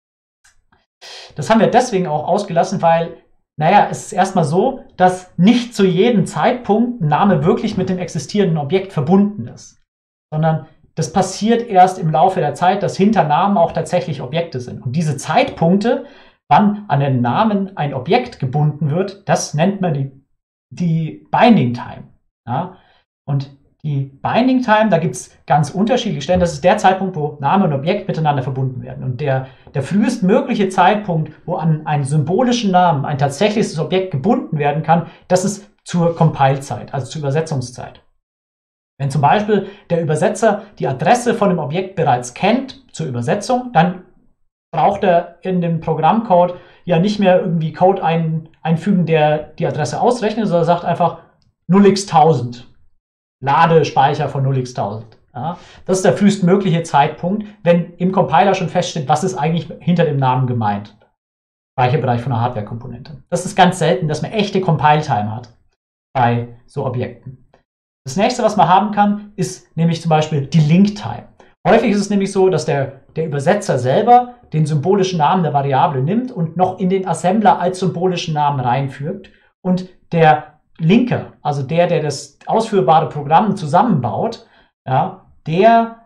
Das haben wir deswegen auch ausgelassen, weil, naja, es ist erstmal so, dass nicht zu jedem Zeitpunkt ein Name wirklich mit dem existierenden Objekt verbunden ist, sondern das passiert erst im Laufe der Zeit, dass hinter Namen auch tatsächlich Objekte sind. Und diese Zeitpunkte, wann an den Namen ein Objekt gebunden wird, das nennt man die Binding Time. Ja? Und die Binding Time, da gibt es ganz unterschiedliche Stellen. Das ist der Zeitpunkt, wo Name und Objekt miteinander verbunden werden. Und der frühestmögliche Zeitpunkt, wo an einen symbolischen Namen ein tatsächliches Objekt gebunden werden kann, das ist zur Compile-Zeit, also zur Übersetzungszeit. Wenn zum Beispiel der Übersetzer die Adresse von dem Objekt bereits kennt zur Übersetzung, dann braucht er in dem Programmcode ja nicht mehr irgendwie Code einfügen, der die Adresse ausrechnet, sondern sagt einfach 0x1000. Ladespeicher von 0x1000. Ja, das ist der frühestmögliche Zeitpunkt, wenn im Compiler schon feststeht, was ist eigentlich hinter dem Namen gemeint. Speicherbereich von einer Hardware-Komponente. Das ist ganz selten, dass man echte Compile-Time hat bei so Objekten. Das nächste, was man haben kann, ist nämlich zum Beispiel die Link-Time. Häufig ist es nämlich so, dass der Übersetzer selber den symbolischen Namen der Variable nimmt und noch in den Assembler als symbolischen Namen reinfügt und der Linker, also der das ausführbare Programm zusammenbaut, ja, der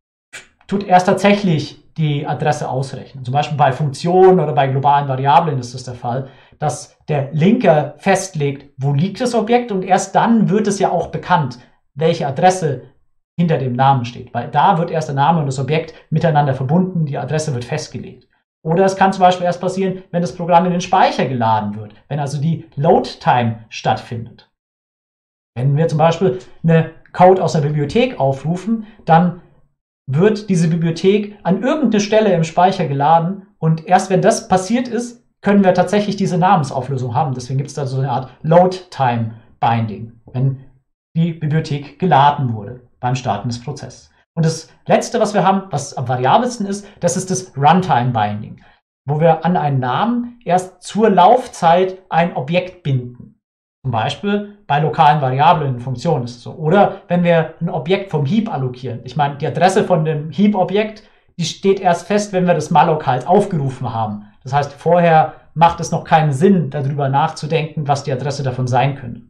tut erst tatsächlich die Adresse ausrechnen. Zum Beispiel bei Funktionen oder bei globalen Variablen ist das der Fall, dass der Linker festlegt, wo liegt das Objekt und erst dann wird es ja auch bekannt, welche Adresse hinter dem Namen steht. Weil da wird erst der Name und das Objekt miteinander verbunden, die Adresse wird festgelegt. Oder es kann zum Beispiel erst passieren, wenn das Programm in den Speicher geladen wird, wenn also die Load-Time stattfindet. Wenn wir zum Beispiel eine Code aus einer Bibliothek aufrufen, dann wird diese Bibliothek an irgendeine Stelle im Speicher geladen und erst wenn das passiert ist, können wir tatsächlich diese Namensauflösung haben. Deswegen gibt es da so eine Art Load-Time-Binding, wenn die Bibliothek geladen wurde beim Starten des Prozesses. Und das Letzte, was wir haben, was am variabelsten ist, das ist das Runtime-Binding, wo wir an einen Namen erst zur Laufzeit ein Objekt binden. Zum Beispiel bei lokalen Variablen in Funktionen ist es so. Oder wenn wir ein Objekt vom Heap allokieren. Ich meine, die Adresse von dem Heap-Objekt, die steht erst fest, wenn wir das malloc halt aufgerufen haben. Das heißt, vorher macht es noch keinen Sinn, darüber nachzudenken, was die Adresse davon sein könnte.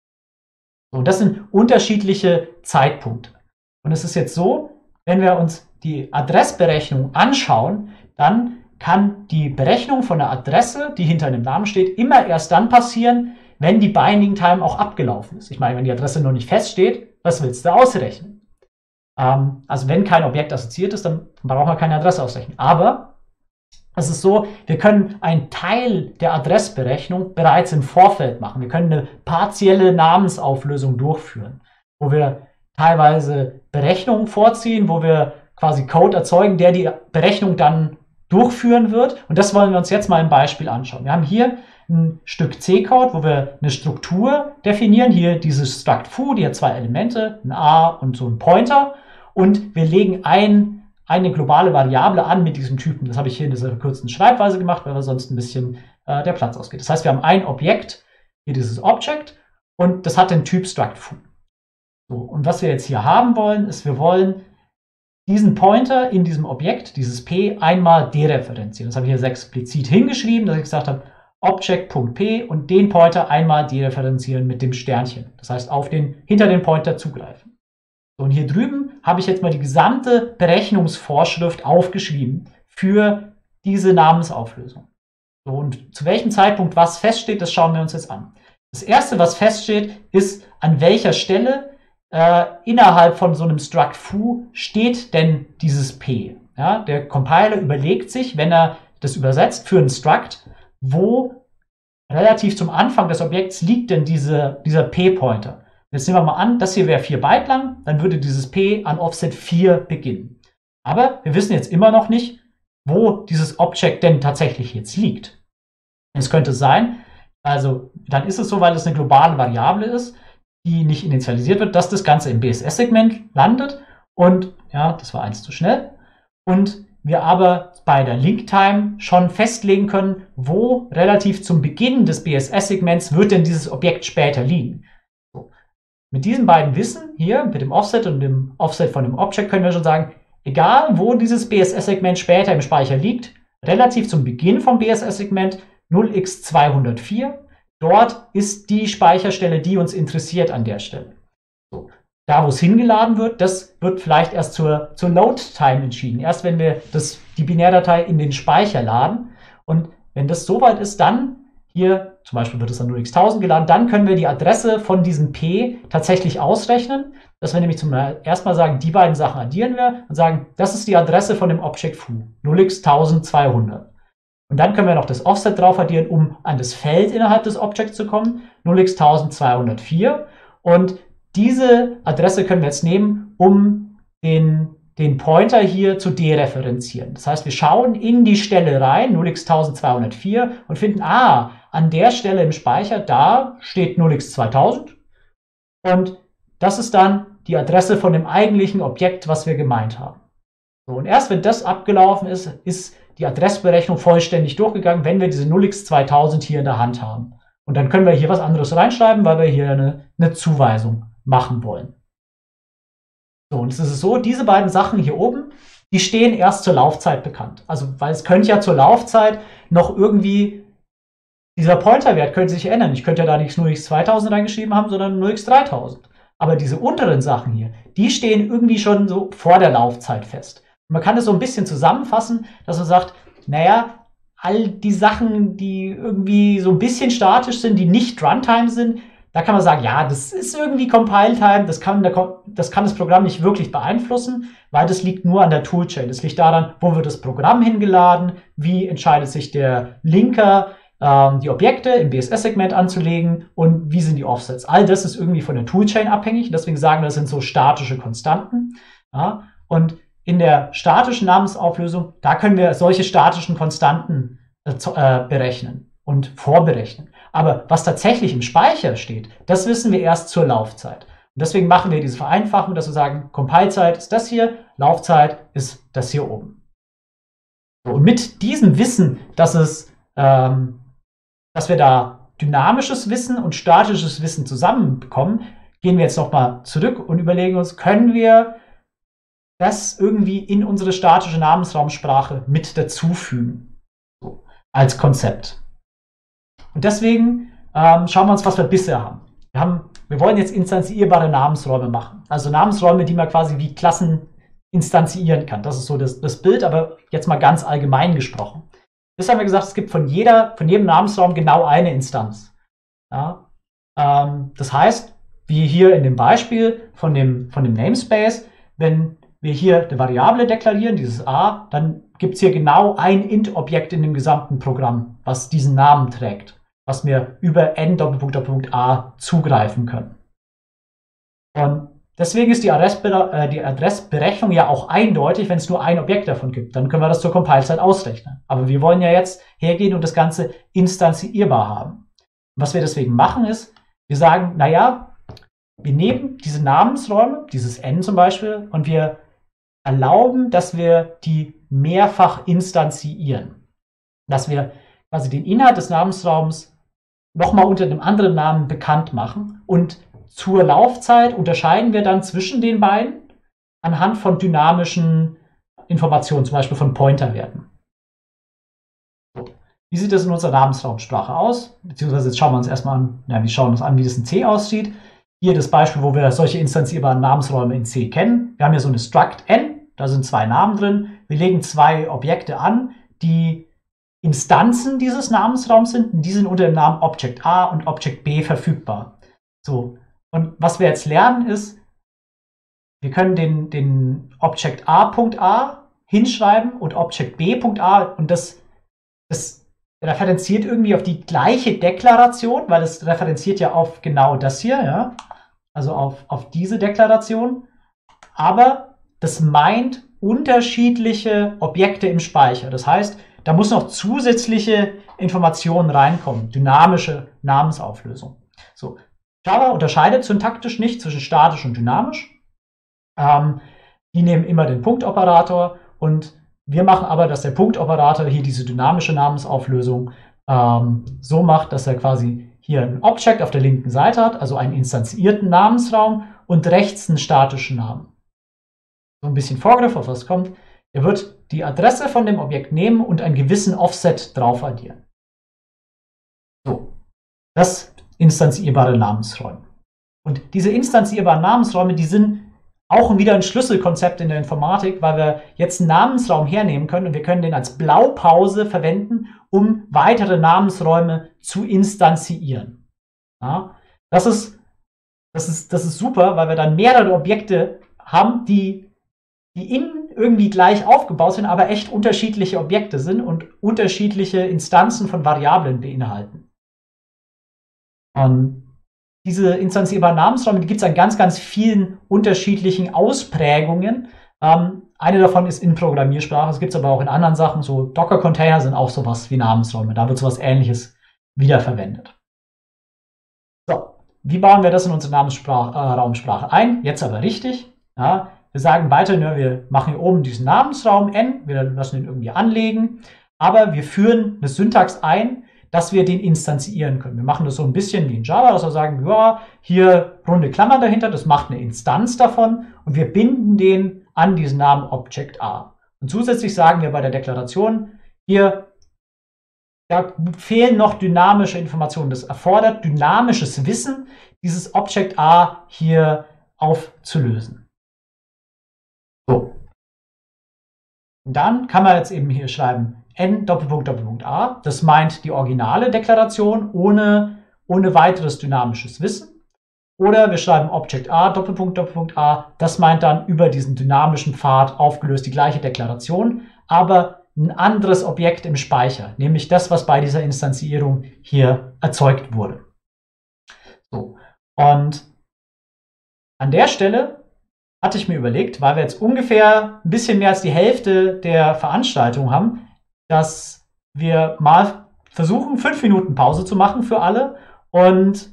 So, und das sind unterschiedliche Zeitpunkte. Und es ist jetzt so, wenn wir uns die Adressberechnung anschauen, dann kann die Berechnung von der Adresse, die hinter einem Namen steht, immer erst dann passieren, wenn die Binding Time auch abgelaufen ist. Ich meine, wenn die Adresse noch nicht feststeht, was willst du ausrechnen? Also wenn kein Objekt assoziiert ist, dann brauchen wir keine Adresse ausrechnen. Aber es ist so, wir können einen Teil der Adressberechnung bereits im Vorfeld machen. Wir können eine partielle Namensauflösung durchführen, wo wir teilweise Berechnungen vorziehen, wo wir quasi Code erzeugen, der die Berechnung dann durchführen wird. Und das wollen wir uns jetzt mal im Beispiel anschauen. Wir haben hier ein Stück C-Code, wo wir eine Struktur definieren. Hier dieses Struct Foo, die hat zwei Elemente, ein A und so ein Pointer. Und wir legen eine globale Variable an mit diesem Typen. Das habe ich hier in dieser verkürzten Schreibweise gemacht, weil sonst ein bisschen der Platz ausgeht. Das heißt, wir haben ein Objekt, hier dieses Object, und das hat den Typ Struct Foo. So, und was wir jetzt hier haben wollen, ist, wir wollen diesen Pointer in diesem Objekt, dieses P, einmal dereferenzieren. Das habe ich hier explizit hingeschrieben, dass ich gesagt habe, Object.p und den Pointer einmal dereferenzieren mit dem Sternchen. Das heißt, hinter den Pointer zugreifen. So, und hier drüben habe ich jetzt mal die gesamte Berechnungsvorschrift aufgeschrieben für diese Namensauflösung. So, und zu welchem Zeitpunkt was feststeht, das schauen wir uns jetzt an. Das erste, was feststeht, ist, an welcher Stelle innerhalb von so einem Struct foo steht denn dieses P. Ja, der Compiler überlegt sich, wenn er das übersetzt für einen Struct, wo relativ zum Anfang des Objekts liegt denn dieser P-Pointer. Jetzt nehmen wir mal an, das hier wäre 4 Byte lang, dann würde dieses P an Offset 4 beginnen. Aber wir wissen jetzt immer noch nicht, wo dieses Object denn tatsächlich jetzt liegt. Es könnte sein, also dann ist es so, weil es eine globale Variable ist, die nicht initialisiert wird, dass das Ganze im BSS-Segment landet und, ja, das war eins zu schnell, und wir aber bei der Link-Time schon festlegen können, wo relativ zum Beginn des BSS-Segments wird denn dieses Objekt später liegen. So. Mit diesen beiden Wissen hier, mit dem Offset und dem Offset von dem Object, können wir schon sagen, egal wo dieses BSS-Segment später im Speicher liegt, relativ zum Beginn vom BSS-Segment 0x204, dort ist die Speicherstelle, die uns interessiert an der Stelle. So. Da, wo es hingeladen wird, das wird vielleicht erst zur Load-Time entschieden. Erst wenn wir die Binärdatei in den Speicher laden. Und wenn das soweit ist, dann hier, zum Beispiel wird es an 0x1000 geladen, dann können wir die Adresse von diesem P tatsächlich ausrechnen. Dass wir nämlich zum ersten Mal sagen, die beiden Sachen addieren wir und sagen, das ist die Adresse von dem Object foo, 0x1200. Und dann können wir noch das Offset drauf addieren, um an das Feld innerhalb des Objects zu kommen, 0x1204. Und diese Adresse können wir jetzt nehmen, um den Pointer hier zu dereferenzieren. Das heißt, wir schauen in die Stelle rein, 0x1204, und finden, an der Stelle im Speicher, da steht 0x2000. Und das ist dann die Adresse von dem eigentlichen Objekt, was wir gemeint haben. So, und erst wenn das abgelaufen ist, ist die Adressberechnung vollständig durchgegangen, wenn wir diese 0x2000 hier in der Hand haben. Und dann können wir hier was anderes reinschreiben, weil wir hier eine Zuweisung machen wollen. So, und es ist so, diese beiden Sachen hier oben, die stehen erst zur Laufzeit bekannt. Also, weil es könnte ja zur Laufzeit noch irgendwie, dieser Pointerwert könnte sich ändern. Ich könnte ja da nicht 0x2000 reingeschrieben haben, sondern 0x3000. Aber diese unteren Sachen hier, die stehen irgendwie schon so vor der Laufzeit fest. Und man kann das so ein bisschen zusammenfassen, dass man sagt, naja, all die Sachen, die irgendwie so ein bisschen statisch sind, die nicht Runtime sind, da kann man sagen, ja, das ist irgendwie Compile-Time, das kann das Programm nicht wirklich beeinflussen, weil das liegt nur an der Toolchain. Das liegt daran, wo wird das Programm hingeladen, wie entscheidet sich der Linker, die Objekte im BSS-Segment anzulegen und wie sind die Offsets. All das ist irgendwie von der Toolchain abhängig, deswegen sagen wir, das sind so statische Konstanten. Ja? Und in der statischen Namensauflösung, da können wir solche statischen Konstanten berechnen und vorberechnen. Aber was tatsächlich im Speicher steht, das wissen wir erst zur Laufzeit. Und deswegen machen wir diese Vereinfachung, dass wir sagen, Compile-Zeit ist das hier, Laufzeit ist das hier oben. So, und mit diesem Wissen, dass wir da dynamisches Wissen und statisches Wissen zusammenbekommen, gehen wir jetzt nochmal zurück und überlegen uns, können wir das irgendwie in unsere statische Namensraumsprache mit dazufügen, so, als Konzept. Und deswegen schauen wir uns, was wir bisher haben. Wir wollen jetzt instanzierbare Namensräume machen. Also Namensräume, die man quasi wie Klassen instanzieren kann. Das ist so das Bild, aber jetzt mal ganz allgemein gesprochen. Das haben wir gesagt, es gibt von jedem Namensraum genau eine Instanz. Ja? Das heißt, wie hier in dem Beispiel von dem Namespace, wenn wir hier eine Variable deklarieren, dieses a, dann gibt es hier genau ein int-Objekt in dem gesamten Programm, was diesen Namen trägt, was wir über n::a zugreifen können. Und deswegen ist die Adressberechnung ja auch eindeutig, wenn es nur ein Objekt davon gibt. Dann können wir das zur Compile-Zeit ausrechnen. Aber wir wollen ja jetzt hergehen und das Ganze instanzierbar haben. Und was wir deswegen machen ist, wir sagen, naja, wir nehmen diese Namensräume, dieses n zum Beispiel, und wir erlauben, dass wir die mehrfach instanzieren. Dass wir quasi den Inhalt des Namensraums nochmal unter einem anderen Namen bekannt machen. Und zur Laufzeit unterscheiden wir dann zwischen den beiden anhand von dynamischen Informationen, zum Beispiel von Pointerwerten. So. Wie sieht das in unserer Namensraumsprache aus? Beziehungsweise jetzt schauen wir uns erstmal an, wir schauen uns an, wie das in C aussieht. Hier das Beispiel, wo wir solche instanzierbaren Namensräume in C kennen. Wir haben hier so eine Struct N, da sind 2 Namen drin. Wir legen 2 Objekte an, die Instanzen dieses Namensraums sind. Und die sind unter dem Namen Object A und Object B verfügbar. So. Und was wir jetzt lernen ist, wir können den Object A.A hinschreiben und Object B.A und das referenziert irgendwie auf die gleiche Deklaration, weil es referenziert ja auf genau das hier, ja, also auf diese Deklaration, aber das meint unterschiedliche Objekte im Speicher. Das heißt, da muss noch zusätzliche Informationen reinkommen, dynamische Namensauflösung. So, Java unterscheidet syntaktisch nicht zwischen statisch und dynamisch. Die nehmen immer den Punktoperator und wir machen aber, dass der Punktoperator hier diese dynamische Namensauflösung so macht, dass er quasi hier ein Object auf der linken Seite hat, also einen instanzierten Namensraum und rechts einen statischen Namen. So ein bisschen Vorgriff, auf was kommt. Er wird die Adresse von dem Objekt nehmen und einen gewissen Offset drauf addieren. So, das instanzierbare Namensräume. Und diese instanzierbaren Namensräume, die sind auch wieder ein Schlüsselkonzept in der Informatik, weil wir jetzt einen Namensraum hernehmen können und wir können den als Blaupause verwenden, um weitere Namensräume zu instanzieren. Ja, das ist super, weil wir dann mehrere Objekte haben, die innen irgendwie gleich aufgebaut sind, aber echt unterschiedliche Objekte sind und unterschiedliche Instanzen von Variablen beinhalten. Und diese instanzierbaren Namensräume, die gibt es an ganz, ganz vielen unterschiedlichen Ausprägungen. Eine davon ist in Programmiersprache, es gibt es aber auch in anderen Sachen, so Docker-Container sind auch sowas wie Namensräume, da wird sowas Ähnliches wiederverwendet. So, wie bauen wir das in unsere Namensraumsprache ein? Jetzt aber richtig. Ja, wir sagen weiter, wir machen hier oben diesen Namensraum N, wir lassen ihn irgendwie anlegen, aber wir führen eine Syntax ein, dass wir den instanzieren können. Wir machen das so ein bisschen wie in Java, dass wir sagen, ja, hier runde Klammern dahinter, das macht eine Instanz davon und wir binden den an diesen Namen Object A. Und zusätzlich sagen wir bei der Deklaration, hier, da fehlen noch dynamische Informationen. Das erfordert dynamisches Wissen, dieses Object A hier aufzulösen. So. Und dann kann man jetzt eben hier schreiben, N A, das meint die originale Deklaration ohne weiteres dynamisches Wissen. Oder wir schreiben Object A, A, das meint dann über diesen dynamischen Pfad aufgelöst die gleiche Deklaration, aber ein anderes Objekt im Speicher, nämlich das, was bei dieser Instanzierung hier erzeugt wurde. So. Und an der Stelle hatte ich mir überlegt, weil wir jetzt ungefähr ein bisschen mehr als die Hälfte der Veranstaltung haben, dass wir mal versuchen, 5 Minuten Pause zu machen für alle und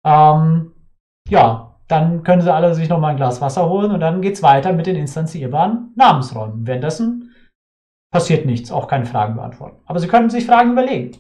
ja, dann können sie alle sich noch mal ein Glas Wasser holen und dann geht es weiter mit den instanzierbaren Namensräumen. Währenddessen passiert nichts, auch keine Fragen beantworten. Aber Sie können sich Fragen überlegen.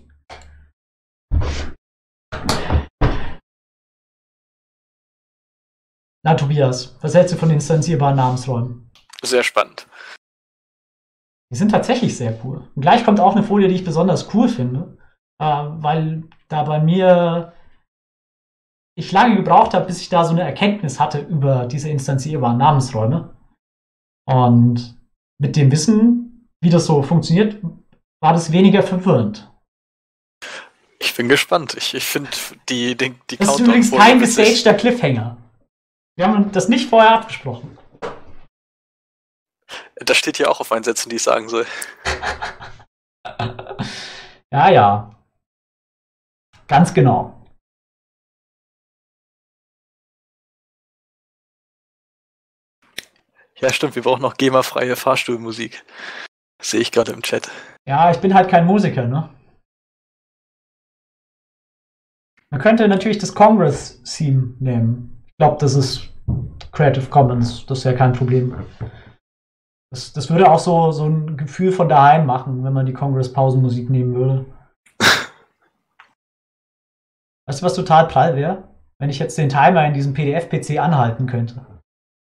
Na, Tobias, was hältst du von instanzierbaren Namensräumen?
Sehr spannend.
Die sind tatsächlich sehr cool. Und gleich kommt auch eine Folie, die ich besonders cool finde, weil da bei mir ich lange gebraucht habe, bis ich da so eine Erkenntnis hatte über diese instanzierbaren Namensräume. Und mit dem Wissen, wie das so funktioniert, war das weniger verwirrend.
Ich bin gespannt. Ich finde die
Das ist übrigens kein gestagter Cliffhanger. Wir haben das nicht vorher abgesprochen.
Das steht hier auch auf meinen Sätzen, die ich sagen soll.
Ja. Ganz genau.
Ja, stimmt, wir brauchen noch GEMA-freie Fahrstuhlmusik. Das sehe ich gerade im Chat.
Ja, ich bin halt kein Musiker, ne? Man könnte natürlich das Congress-Theme nehmen. Ich glaube, das ist Creative Commons. Das ist ja kein Problem. Das würde auch so ein Gefühl von daheim machen, wenn man die Congress-Pausenmusik nehmen würde. Weißt du, was total prall wäre? Wenn ich jetzt den Timer in diesem PDF-PC anhalten könnte.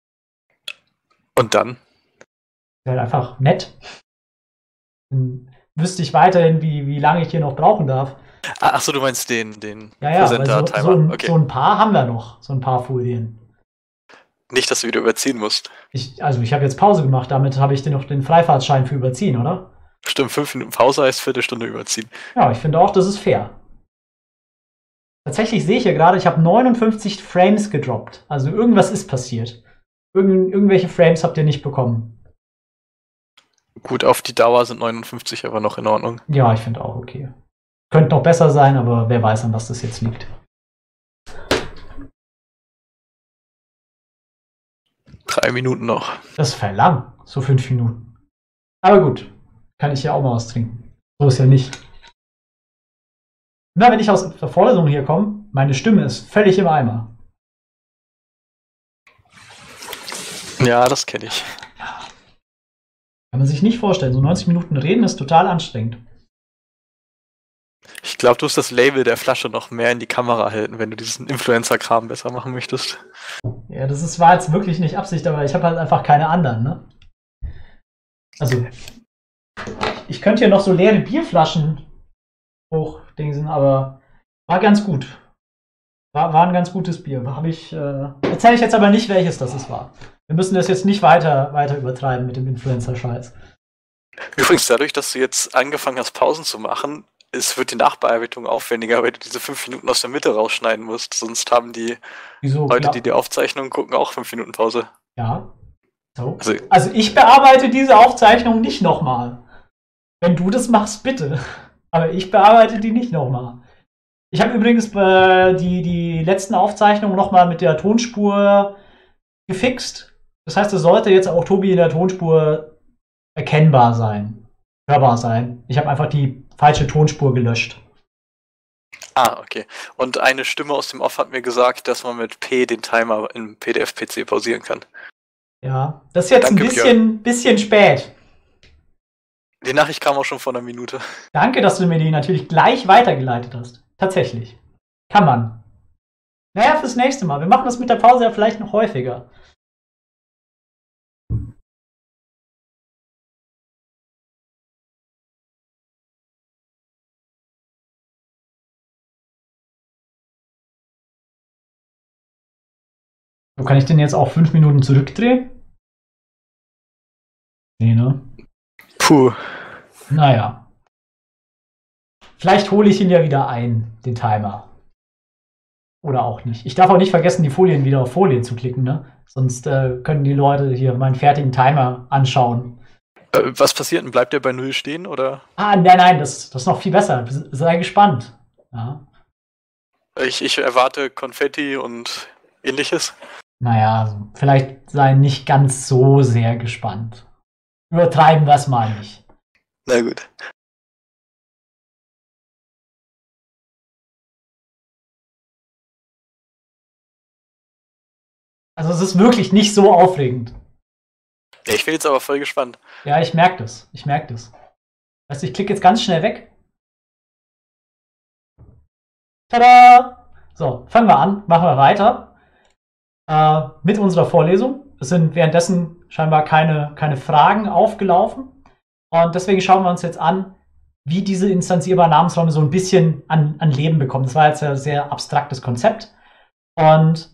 Und dann?
Wäre einfach nett. Ein wüsste ich weiterhin, wie lange ich hier noch brauchen darf.
Achso, du meinst den
Ja,
Präsenter-Timer. Okay.
So ein paar haben wir noch, so ein paar Folien.
Nicht, dass du wieder überziehen musst.
Ich habe jetzt Pause gemacht, damit habe ich dir noch den Freifahrtschein für überziehen, oder?
Stimmt, 5 Minuten Pause heißt Viertelstunde überziehen.
Ja, ich finde auch, das ist fair. Tatsächlich sehe ich ja gerade, ich habe 59 Frames gedroppt. Also irgendwas ist passiert. Irgendwelche Frames habt ihr nicht bekommen.
Gut, auf die Dauer sind 59 aber noch in Ordnung.
Ja, ich finde auch okay. Könnte noch besser sein, aber wer weiß, an was das jetzt liegt.
3 Minuten noch.
Das ist verlang, so 5 Minuten. Aber gut, kann ich ja auch mal was trinken. So ist ja nicht. Na, wenn ich aus der Vorlesung hier komme, meine Stimme ist völlig im Eimer.
Ja, das kenne ich.
Kann man sich nicht vorstellen. So 90 Minuten reden ist total anstrengend.
Ich glaube, du musst das Label der Flasche noch mehr in die Kamera halten, wenn du diesen Influencer-Kram besser machen möchtest.
Ja, war jetzt wirklich nicht Absicht, aber ich habe halt einfach keine anderen, ne? Also, ich könnte hier noch so leere Bierflaschen hochdingsen, aber war ganz gut. War ein ganz gutes Bier. Erzähle ich jetzt aber nicht, welches das war. Wir müssen das jetzt nicht weiter übertreiben mit dem Influencer-Scheiß.
Übrigens, dadurch, dass du jetzt angefangen hast, Pausen zu machen, wird die Nachbearbeitung aufwendiger, weil du diese 5 Minuten aus der Mitte rausschneiden musst. Sonst haben die Leute, die Aufzeichnung gucken, auch 5 Minuten Pause.
Ja. So. Also ich bearbeite diese Aufzeichnung nicht nochmal. Wenn du das machst, bitte. Aber ich bearbeite die nicht nochmal. Ich habe übrigens die letzten Aufzeichnungen nochmal mit der Tonspur gefixt. Das heißt, es sollte jetzt auch Tobi in der Tonspur erkennbar sein. Hörbar sein. Ich habe einfach die falsche Tonspur gelöscht.
Ah, okay. Und eine Stimme aus dem Off hat mir gesagt, dass man mit P den Timer im PDF-PC pausieren kann.
Ja, das ist jetzt ein bisschen spät.
Die Nachricht kam auch schon vor einer Minute.
Danke, dass du mir die natürlich gleich weitergeleitet hast. Tatsächlich. Kann man. Naja, fürs nächste Mal. Wir machen das mit der Pause ja vielleicht noch häufiger. So, kann ich den jetzt auch 5 Minuten zurückdrehen? Nee, ne?
Puh.
Naja. Vielleicht hole ich ihn ja wieder ein, den Timer. Oder auch nicht. Ich darf auch nicht vergessen, die Folien wieder auf Folien zu klicken, ne? Sonst können die Leute hier meinen fertigen Timer anschauen.
Was passiert denn? Bleibt der bei 0 stehen, oder?
Ah, nein, das ist noch viel besser. Sei gespannt. Ja.
Ich erwarte Konfetti und ähnliches.
Naja, vielleicht sei nicht ganz so sehr gespannt. Übertreiben wir es mal nicht.
Na gut.
Also es ist wirklich nicht so aufregend.
Ja, ich bin jetzt aber voll gespannt.
Ja, ich merke das. Weißt du, ich klicke jetzt ganz schnell weg. Tada! So, fangen wir an, machen wir weiter mit unserer Vorlesung. Es sind währenddessen scheinbar keine Fragen aufgelaufen. Und deswegen schauen wir uns jetzt an, wie diese instanzierbaren Namensräume so ein bisschen an Leben bekommen. Das war jetzt ein sehr abstraktes Konzept. Und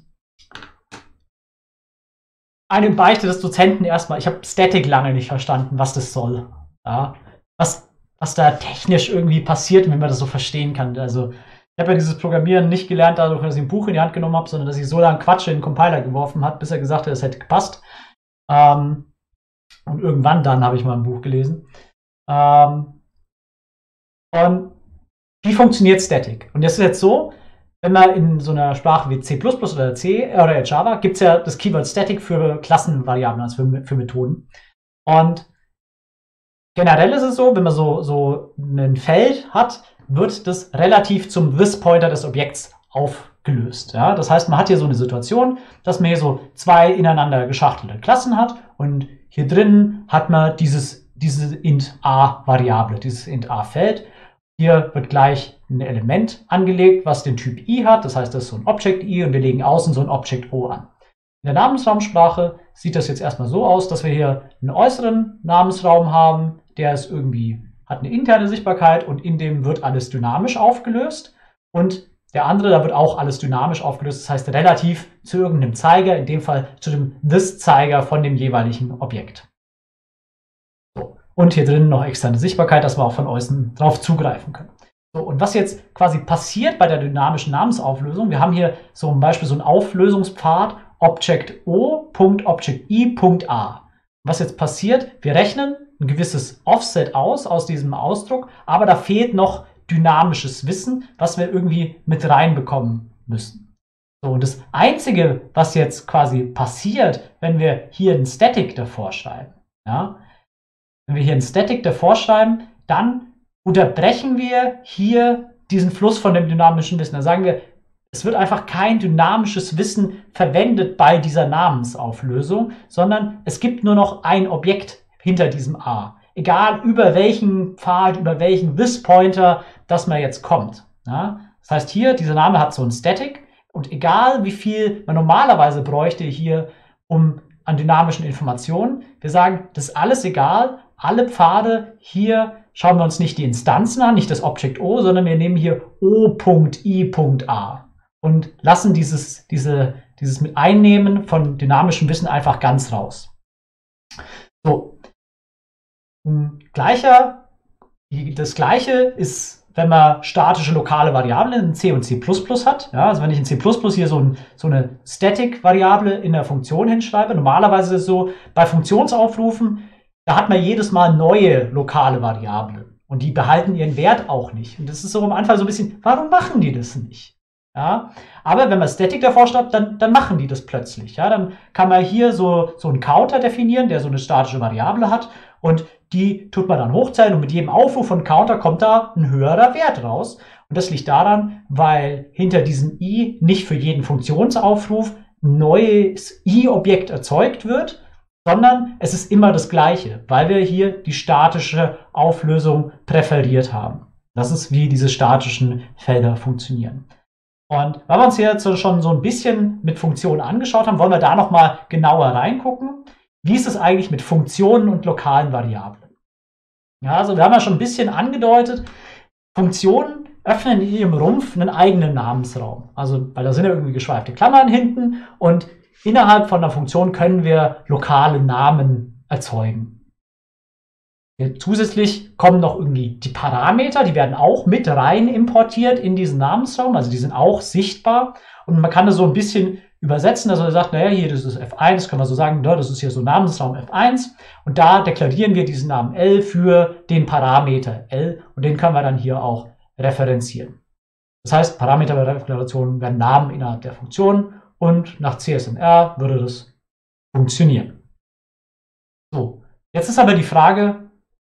eine Beichte des Dozenten erstmal, ich habe Static lange nicht verstanden, was das soll. Ja? Was da technisch irgendwie passiert, wenn man das so verstehen kann. Also ich habe ja dieses Programmieren nicht gelernt, dadurch, dass ich ein Buch in die Hand genommen habe, sondern dass ich so lange Quatsch in den Compiler geworfen habe, bis er gesagt hat, es hätte gepasst. Und irgendwann dann habe ich mal ein Buch gelesen. Und wie funktioniert Static? Und das ist jetzt so, wenn man in so einer Sprache wie C++ oder C oder Java gibt es ja das Keyword Static für Klassenvariablen, also für Methoden. Und generell ist es so, wenn man so ein Feld hat, wird das relativ zum This-Pointer des Objekts aufgelöst. Ja? Das heißt, man hat hier so eine Situation, dass man hier so 2 ineinander geschachtelte Klassen hat und hier drin hat man diese int a-Variable, dieses int a-Feld. Hier wird gleich ein Element angelegt, was den Typ i hat. Das heißt, das ist so ein Object i und wir legen außen so ein Object o an. In der Namensraumsprache sieht das jetzt erstmal so aus, dass wir hier einen äußeren Namensraum haben, der ist irgendwie hat eine interne Sichtbarkeit und in dem wird alles dynamisch aufgelöst. Und der andere, da wird auch alles dynamisch aufgelöst. Das heißt, relativ zu irgendeinem Zeiger, in dem Fall zu dem This-Zeiger von dem jeweiligen Objekt. So. Und hier drin noch externe Sichtbarkeit, dass wir auch von außen drauf zugreifen können. So, und was jetzt quasi passiert bei der dynamischen Namensauflösung, wir haben hier zum Beispiel so einen Auflösungspfad Object O.Object I.A. Was jetzt passiert, wir rechnen ein gewisses Offset aus diesem Ausdruck, aber da fehlt noch dynamisches Wissen, was wir irgendwie mit reinbekommen müssen. So, und das Einzige, was jetzt quasi passiert, wenn wir hier ein Static davor schreiben, ja, wenn wir hier ein Static davor schreiben, dann unterbrechen wir hier diesen Fluss von dem dynamischen Wissen. Dann sagen wir, es wird einfach kein dynamisches Wissen verwendet bei dieser Namensauflösung, sondern es gibt nur noch ein Objekt hinter diesem A. Egal über welchen Pfad, über welchen This-Pointer, das man jetzt kommt. Ja? Das heißt hier, dieser Name hat so ein Static und egal wie viel man normalerweise bräuchte hier an dynamischen Informationen, wir sagen, das ist alles egal, alle Pfade hier schauen wir uns nicht die Instanzen an, nicht das Object O, sondern wir nehmen hier O.I.A. und lassen dieses mit Einnehmen von dynamischem Wissen einfach ganz raus. So. Das Gleiche ist, wenn man statische lokale Variablen in C und C++ hat. Ja, also wenn ich in C++ hier so eine Static-Variable in der Funktion hinschreibe, normalerweise ist es so, bei Funktionsaufrufen, da hat man jedes Mal neue lokale Variablen. Und die behalten ihren Wert auch nicht. Und das ist so am Anfang so ein bisschen, warum machen die das nicht? Ja, aber wenn man Static davor schreibt, dann machen die das plötzlich. Ja, dann kann man hier so einen Counter definieren, der so eine statische Variable hat. Und die tut man dann hochzählen. Und mit jedem Aufruf von Counter kommt da ein höherer Wert raus. Und das liegt daran, weil hinter diesem i nicht für jeden Funktionsaufruf ein neues i-Objekt erzeugt wird, sondern es ist immer das Gleiche, weil wir hier die statische Auflösung präferiert haben. Das ist, wie diese statischen Felder funktionieren. Und weil wir uns hier jetzt schon so ein bisschen mit Funktionen angeschaut haben, wollen wir da nochmal genauer reingucken. Wie ist es eigentlich mit Funktionen und lokalen Variablen? Ja, also wir haben ja schon ein bisschen angedeutet, Funktionen öffnen in ihrem Rumpf einen eigenen Namensraum. Also, weil da sind ja irgendwie geschweifte Klammern hinten und innerhalb von einer Funktion können wir lokale Namen erzeugen. Zusätzlich kommen noch irgendwie die Parameter, die werden auch mit rein importiert in diesen Namensraum, also die sind auch sichtbar und man kann das so ein bisschen übersetzen, dass man sagt, naja, hier, das ist F1, können wir so sagen, das ist hier so Namensraum F1 und da deklarieren wir diesen Namen L für den Parameter L und den können wir dann hier auch referenzieren. Das heißt, Parameterdeklarationen werden Namen innerhalb der Funktion und nach CSNR würde das funktionieren. So, jetzt ist aber die Frage,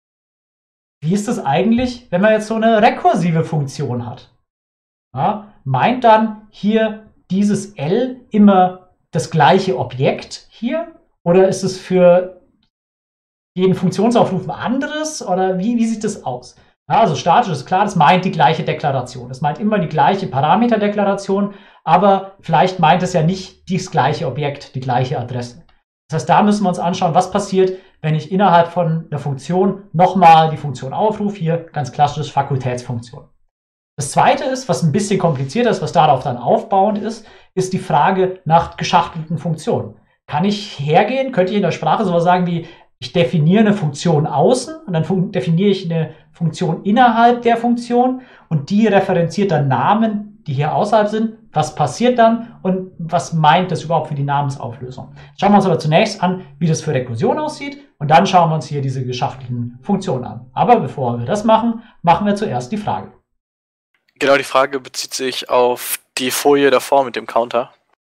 wie ist es eigentlich, wenn man jetzt so eine rekursive Funktion hat? Ja, meint dann hier dieses L immer das gleiche Objekt hier? Oder ist es für jeden Funktionsaufruf ein anderes? Oder wie sieht das aus? Ja, also statisch ist klar, das meint die gleiche Deklaration. Das meint immer die gleiche Parameterdeklaration, aber vielleicht meint es ja nicht das gleiche Objekt, die gleiche Adresse. Das heißt, da müssen wir uns anschauen, was passiert, wenn ich innerhalb von der Funktion nochmal die Funktion aufrufe. Hier ganz klassisches Fakultätsfunktion. Das zweite ist, was ein bisschen komplizierter ist, was darauf dann aufbauend ist die Frage nach geschachtelten Funktionen. Kann ich hergehen, könnte ich in der Sprache sowas sagen wie, ich definiere eine Funktion außen und dann definiere ich eine Funktion innerhalb der Funktion und die referenziert dann Namen, die hier außerhalb sind. Was passiert dann und was meint das überhaupt für die Namensauflösung? Schauen wir uns aber zunächst an, wie das für Rekursion aussieht und dann schauen wir uns hier diese geschachtelten Funktionen an. Aber bevor wir das machen, machen wir zuerst die Frage.
Genau, die Frage bezieht sich auf die Folie davor mit dem Counter.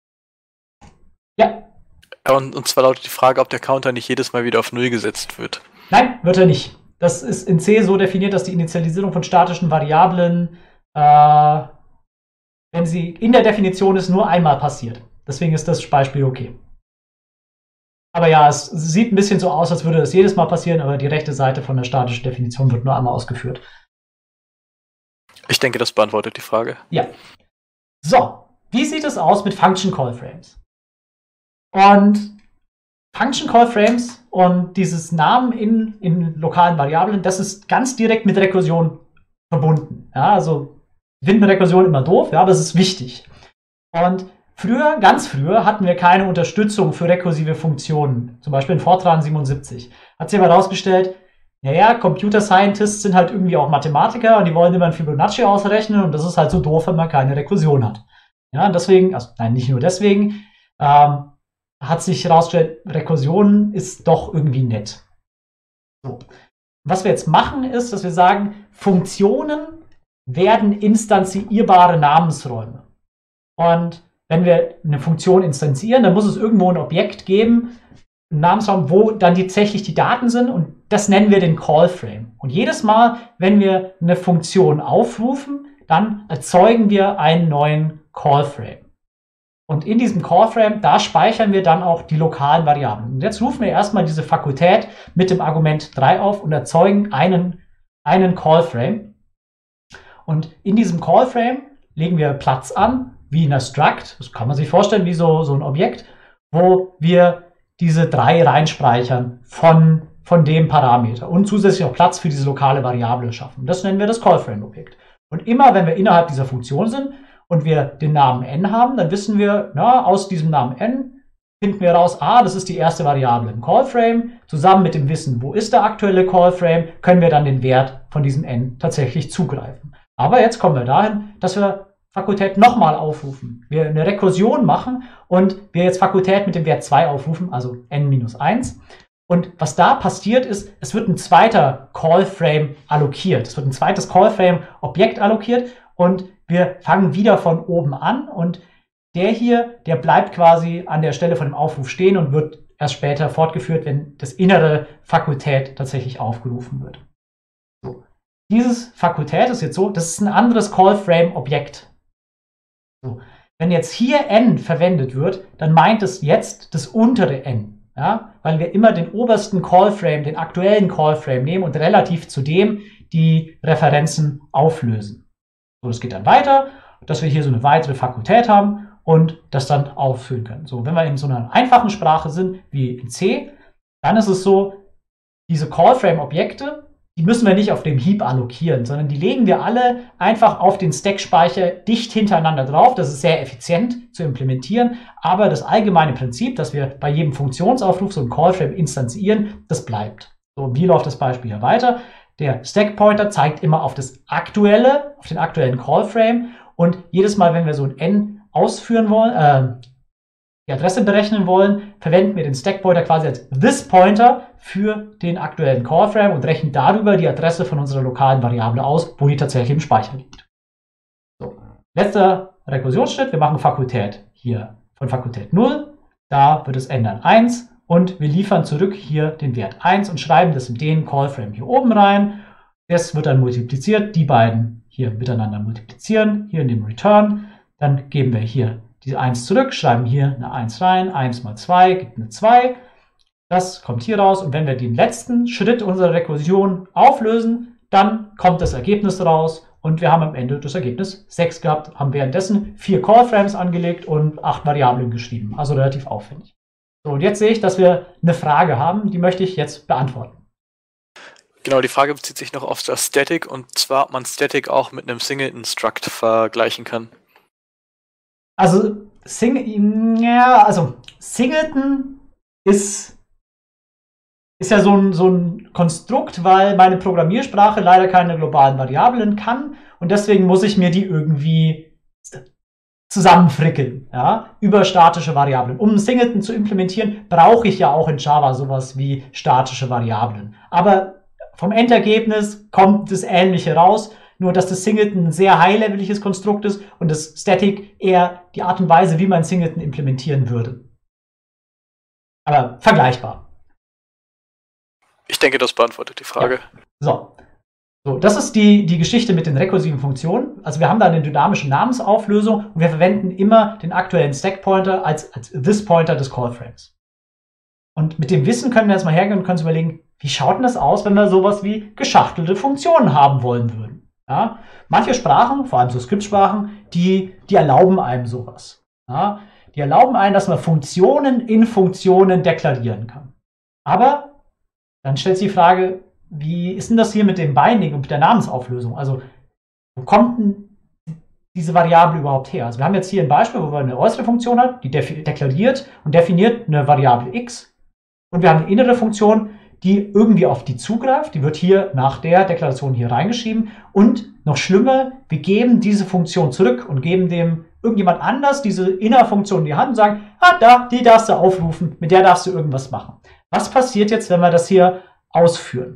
Ja.
Und zwar lautet die Frage, ob der Counter nicht jedes Mal wieder auf 0 gesetzt wird.
Nein, wird er nicht. Das ist in C so definiert, dass die Initialisierung von statischen Variablen, wenn sie in der Definition ist, nur einmal passiert. Deswegen ist das Beispiel okay. Aber ja, es sieht ein bisschen so aus, als würde das jedes Mal passieren, aber die rechte Seite von der statischen Definition wird nur einmal ausgeführt.
Ich denke, das beantwortet die Frage.
Ja. So, wie sieht es aus mit Function Call Frames? Und Function Call Frames und dieses Namen in lokalen Variablen, das ist ganz direkt mit Rekursion verbunden. Ja, also ich finde Rekursion immer doof, ja, aber es ist wichtig. Und früher, ganz früher, hatten wir keine Unterstützung für rekursive Funktionen. Zum Beispiel in Fortran 77. Hat sich aber herausgestellt, naja, Computer Scientists sind halt irgendwie auch Mathematiker und die wollen immer ein Fibonacci ausrechnen und das ist halt so doof, wenn man keine Rekursion hat. Ja, und deswegen, also nein, nicht nur deswegen, hat sich herausgestellt, Rekursion ist doch irgendwie nett. So. Was wir jetzt machen, ist, dass wir sagen, Funktionen werden instanzierbare Namensräume. Und wenn wir eine Funktion instanzieren, dann muss es irgendwo ein Objekt geben, einen Namensraum, wo dann tatsächlich die Daten sind und das nennen wir den Call Frame. Und jedes Mal, wenn wir eine Funktion aufrufen, dann erzeugen wir einen neuen Call Frame. Und in diesem Call Frame, da speichern wir dann auch die lokalen Variablen. Und jetzt rufen wir erstmal diese Fakultät mit dem Argument 3 auf und erzeugen einen Call Frame. Und in diesem Call Frame legen wir Platz an, wie in einer Struct, das kann man sich vorstellen wie so ein Objekt, wo wir diese 3 reinspeichern von dem Parameter und zusätzlich auch Platz für diese lokale Variable schaffen. Das nennen wir das Call Frame Objekt. Und immer, wenn wir innerhalb dieser Funktion sind und wir den Namen n haben, dann wissen wir, na, aus diesem Namen n finden wir raus, das ist die erste Variable im Call Frame. Zusammen mit dem Wissen, wo ist der aktuelle Call Frame, können wir dann den Wert von diesem n tatsächlich zugreifen. Aber jetzt kommen wir dahin, dass wir Fakultät nochmal aufrufen. Wir eine Rekursion machen und wir jetzt Fakultät mit dem Wert 2 aufrufen, also n-1. Und was da passiert ist, es wird ein zweiter Call Frame allokiert. Es wird ein zweites Call Frame Objekt allokiert und wir fangen wieder von oben an und der hier, der bleibt quasi an der Stelle von dem Aufruf stehen und wird erst später fortgeführt, wenn das innere Fakultät tatsächlich aufgerufen wird. So. Dieses Fakultät ist jetzt so, das ist ein anderes Call Frame Objekt. So. Wenn jetzt hier n verwendet wird, dann meint es jetzt das untere n. Ja, weil wir immer den obersten Callframe, den aktuellen Callframe nehmen und relativ zu dem die Referenzen auflösen. So, das geht dann weiter, dass wir hier so eine weitere Fakultät haben und das dann ausführen können. So, wenn wir in so einer einfachen Sprache sind, wie in C, dann ist es so, diese Callframe-Objekte, die müssen wir nicht auf dem Heap allokieren, sondern die legen wir alle einfach auf den Stack-Speicher dicht hintereinander drauf. Das ist sehr effizient zu implementieren, aber das allgemeine Prinzip, dass wir bei jedem Funktionsaufruf so einen Callframe instanzieren, das bleibt. So, und wie läuft das Beispiel hier weiter? Der Stack-Pointer zeigt immer auf den aktuellen Callframe und jedes Mal, wenn wir so ein n ausführen wollen, die Adresse berechnen wollen, verwenden wir den Stack-Pointer quasi als this-Pointer für den aktuellen Callframe und rechnen darüber die Adresse von unserer lokalen Variable aus, wo die tatsächlich im Speicher liegt. So. Letzter Rekursionsschritt, wir machen Fakultät hier von Fakultät 0, da wird es ändern 1 und wir liefern zurück hier den Wert 1 und schreiben das in den Callframe hier oben rein. Das wird dann multipliziert, die beiden hier miteinander multiplizieren, hier in dem Return, dann geben wir hier diese 1 zurück, schreiben hier eine 1 rein, 1 mal 2 gibt eine 2. Das kommt hier raus und wenn wir den letzten Schritt unserer Rekursion auflösen, dann kommt das Ergebnis raus und wir haben am Ende das Ergebnis 6 gehabt, haben währenddessen 4 Callframes angelegt und 8 Variablen geschrieben, also relativ aufwendig. So, und jetzt sehe ich, dass wir eine Frage haben, die möchte ich jetzt beantworten.
Genau, die Frage bezieht sich noch auf das Static und zwar, ob man Static auch mit einem Singleton-Struct vergleichen kann.
Also Singleton ist ja so ein Konstrukt, weil meine Programmiersprache leider keine globalen Variablen kann und deswegen muss ich mir die irgendwie zusammenfrickeln, ja, über statische Variablen. Um Singleton zu implementieren, brauche ich ja auch in Java sowas wie statische Variablen. Aber vom Endergebnis kommt das Ähnliche raus. Nur, dass das Singleton ein sehr high-leveliges Konstrukt ist und das Static eher die Art und Weise, wie man Singleton implementieren würde. Aber vergleichbar.
Ich denke, das beantwortet die Frage.
Ja. So, das ist die Geschichte mit den rekursiven Funktionen. Also wir haben da eine dynamische Namensauflösung und wir verwenden immer den aktuellen Stack-Pointer als this-Pointer des Callframes. Und mit dem Wissen können wir jetzt mal hergehen und können uns überlegen, wie schaut denn das aus, wenn wir sowas wie geschachtelte Funktionen haben wollen würden? Ja, manche Sprachen, vor allem so Skriptsprachen, die erlauben einem sowas. Ja, Die erlauben einen, dass man Funktionen in Funktionen deklarieren kann. Aber dann stellt sich die Frage, wie ist denn das hier mit dem Binding und mit der Namensauflösung? Also, wo kommt denn diese Variable überhaupt her? Also wir haben jetzt hier ein Beispiel, wo wir eine äußere Funktion haben, die deklariert und definiert eine Variable x. Und wir haben eine innere Funktion, die irgendwie auf die zugreift. Die wird hier nach der Deklaration hier reingeschrieben. Und noch schlimmer, wir geben diese Funktion zurück und geben dem irgendjemand anders diese Innerfunktion in die Hand und sagen, die darfst du aufrufen, mit der darfst du irgendwas machen. Was passiert jetzt, wenn wir das hier ausführen?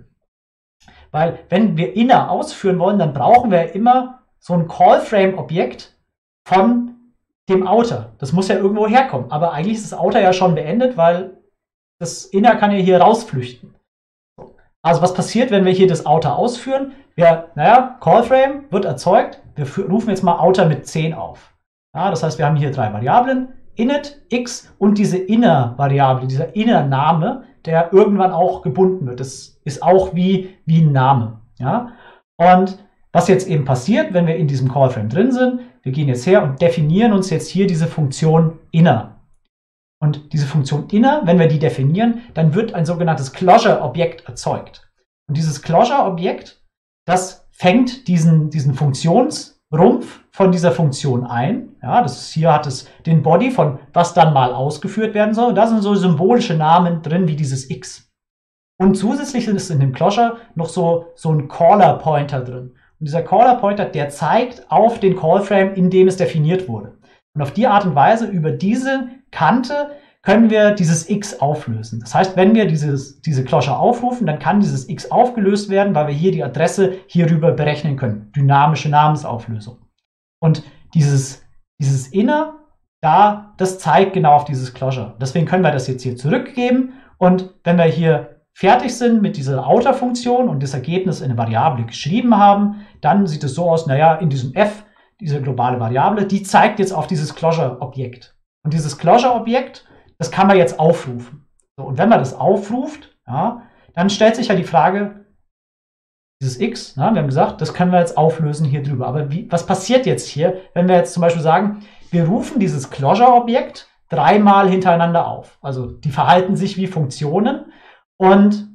Weil wenn wir inner ausführen wollen, dann brauchen wir immer so ein Call-Frame-Objekt von dem Outer. Das muss ja irgendwo herkommen. Aber eigentlich ist das Outer ja schon beendet, weil das Inner kann ja hier rausflüchten. Also was passiert, wenn wir hier das Outer ausführen? Call-Frame wird erzeugt. Wir rufen jetzt mal Outer mit 10 auf. Ja, das heißt, wir haben hier 3 Variablen. Init, x und diese Inner-Variable, dieser Inner-Name, der irgendwann auch gebunden wird. Das ist auch wie ein Name. Ja? Und was jetzt eben passiert, wenn wir in diesem Call-Frame drin sind, wir gehen jetzt her und definieren uns jetzt hier diese Funktion Inner. Und diese Funktion Inner, wenn wir die definieren, dann wird ein sogenanntes Closure-Objekt erzeugt. Und dieses Closure-Objekt, das fängt diesen Funktionsrumpf von dieser Funktion ein. Ja, hier hat es den Body von was dann mal ausgeführt werden soll. Und da sind so symbolische Namen drin wie dieses X. Und zusätzlich ist in dem Closure noch so ein Caller-Pointer drin. Und dieser Caller-Pointer, der zeigt auf den Call-Frame, in dem es definiert wurde. Und auf die Art und Weise, über diese Kante, können wir dieses X auflösen. Das heißt, wenn wir diese Closure aufrufen, dann kann dieses X aufgelöst werden, weil wir hier die Adresse hierüber berechnen können. Dynamische Namensauflösung. Und dieses Inner, das zeigt genau auf dieses Closure. Deswegen können wir das jetzt hier zurückgeben. Und wenn wir hier fertig sind mit dieser Outer-Funktion und das Ergebnis in eine Variable geschrieben haben, dann sieht es so aus, in diesem f, diese globale Variable, die zeigt jetzt auf dieses Closure-Objekt. Und dieses Closure-Objekt, das kann man jetzt aufrufen. So, und wenn man das aufruft, dann stellt sich ja die Frage, dieses x, wir haben gesagt, das können wir jetzt auflösen hier drüber. Aber was passiert jetzt hier, wenn wir jetzt zum Beispiel sagen, wir rufen dieses Closure-Objekt 3-mal hintereinander auf. Also die verhalten sich wie Funktionen. Und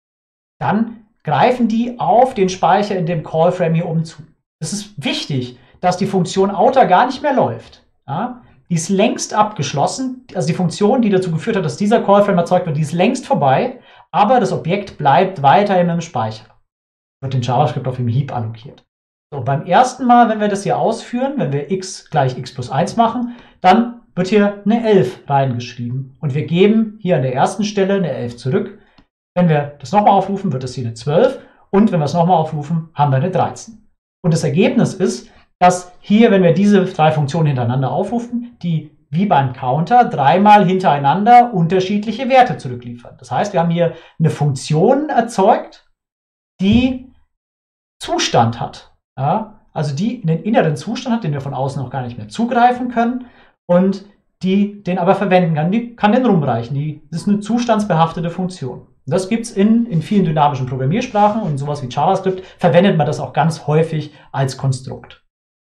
dann greifen die auf den Speicher in dem Call-Frame hier oben zu. Es ist wichtig, dass die Funktion Outer gar nicht mehr läuft. Ja? Die ist längst abgeschlossen. Also die Funktion, die dazu geführt hat, dass dieser Call-Frame erzeugt wird, die ist längst vorbei. Aber das Objekt bleibt weiterhin im Speicher. Wird in JavaScript auf dem Heap allokiert. So, beim ersten Mal, wenn wir das hier ausführen, wenn wir x gleich x plus 1 machen, dann wird hier eine 11 reingeschrieben. Und wir geben hier an der ersten Stelle eine 11 zurück. Wenn wir das nochmal aufrufen, wird das hier eine 12. Und wenn wir es nochmal aufrufen, haben wir eine 13. Und das Ergebnis ist, dass hier, wenn wir diese 3 Funktionen hintereinander aufrufen, die wie beim Counter 3-mal hintereinander unterschiedliche Werte zurückliefern. Das heißt, wir haben hier eine Funktion erzeugt, die Zustand hat. Ja? Also die einen inneren Zustand hat, den wir von außen noch gar nicht mehr zugreifen können und die den aber verwenden kann. Die kann den rumreichen. Das ist eine zustandsbehaftete Funktion. Und das gibt es in vielen dynamischen Programmiersprachen und sowas wie JavaScript verwendet man das auch ganz häufig als Konstrukt.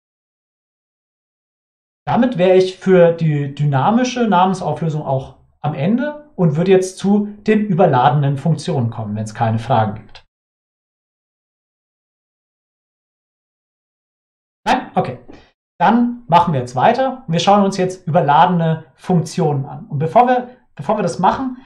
Damit wäre ich für die dynamische Namensauflösung auch am Ende und würde jetzt zu den überladenen Funktionen kommen, wenn es keine Fragen gibt. Nein? Okay. Dann machen wir jetzt weiter. Wir schauen uns jetzt überladene Funktionen an. Und bevor wir das machen,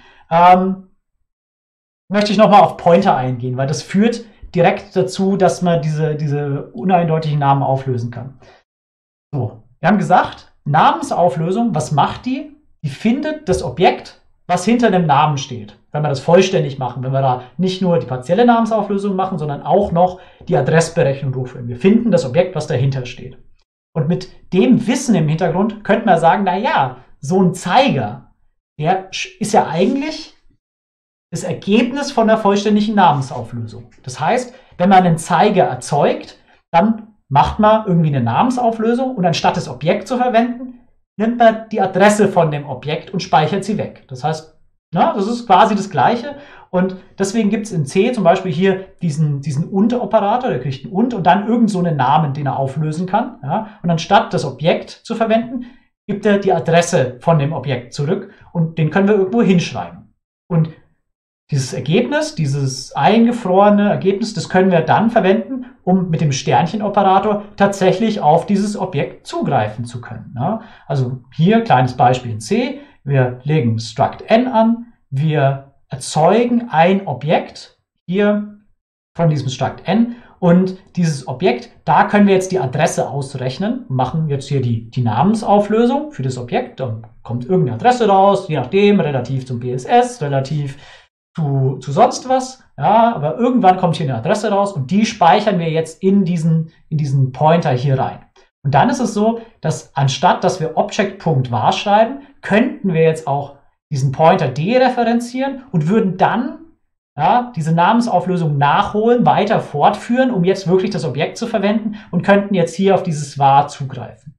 möchte ich nochmal auf Pointer eingehen, weil das führt direkt dazu, dass man diese uneindeutigen Namen auflösen kann. So, wir haben gesagt, Namensauflösung, was macht die? Die findet das Objekt, was hinter dem Namen steht. Wenn wir das vollständig machen, wenn wir da nicht nur die partielle Namensauflösung machen, sondern auch noch die Adressberechnung durchführen. Wir finden das Objekt, was dahinter steht. Und mit dem Wissen im Hintergrund könnte man sagen, so ein Zeiger, der ist ja eigentlich das Ergebnis von der vollständigen Namensauflösung. Das heißt, wenn man einen Zeiger erzeugt, dann macht man irgendwie eine Namensauflösung und anstatt das Objekt zu verwenden, nimmt man die Adresse von dem Objekt und speichert sie weg. Das heißt, das ist quasi das Gleiche. Und deswegen gibt es in C zum Beispiel hier diesen UNT-Operator, der kriegt ein UNT und dann irgend so einen Namen, den er auflösen kann. Ja? Und anstatt das Objekt zu verwenden, gibt er die Adresse von dem Objekt zurück und den können wir irgendwo hinschreiben. Und dieses Ergebnis, dieses eingefrorene Ergebnis, das können wir dann verwenden, um mit dem Sternchenoperator tatsächlich auf dieses Objekt zugreifen zu können. Ja? Also hier kleines Beispiel in C. Wir legen struct n an, wir erzeugen ein Objekt hier von diesem struct n und dieses Objekt, da können wir jetzt die Adresse ausrechnen, machen jetzt hier die Namensauflösung für das Objekt, dann kommt irgendeine Adresse raus, je nachdem, relativ zum PSS, relativ zu sonst was, ja, aber irgendwann kommt hier eine Adresse raus und die speichern wir jetzt in diesen Pointer hier rein. Und dann ist es so, dass anstatt, dass wir Object.var schreiben, könnten wir jetzt auch diesen Pointer dereferenzieren und würden dann diese Namensauflösung nachholen, weiter fortführen, um jetzt wirklich das Objekt zu verwenden und könnten jetzt hier auf dieses var zugreifen.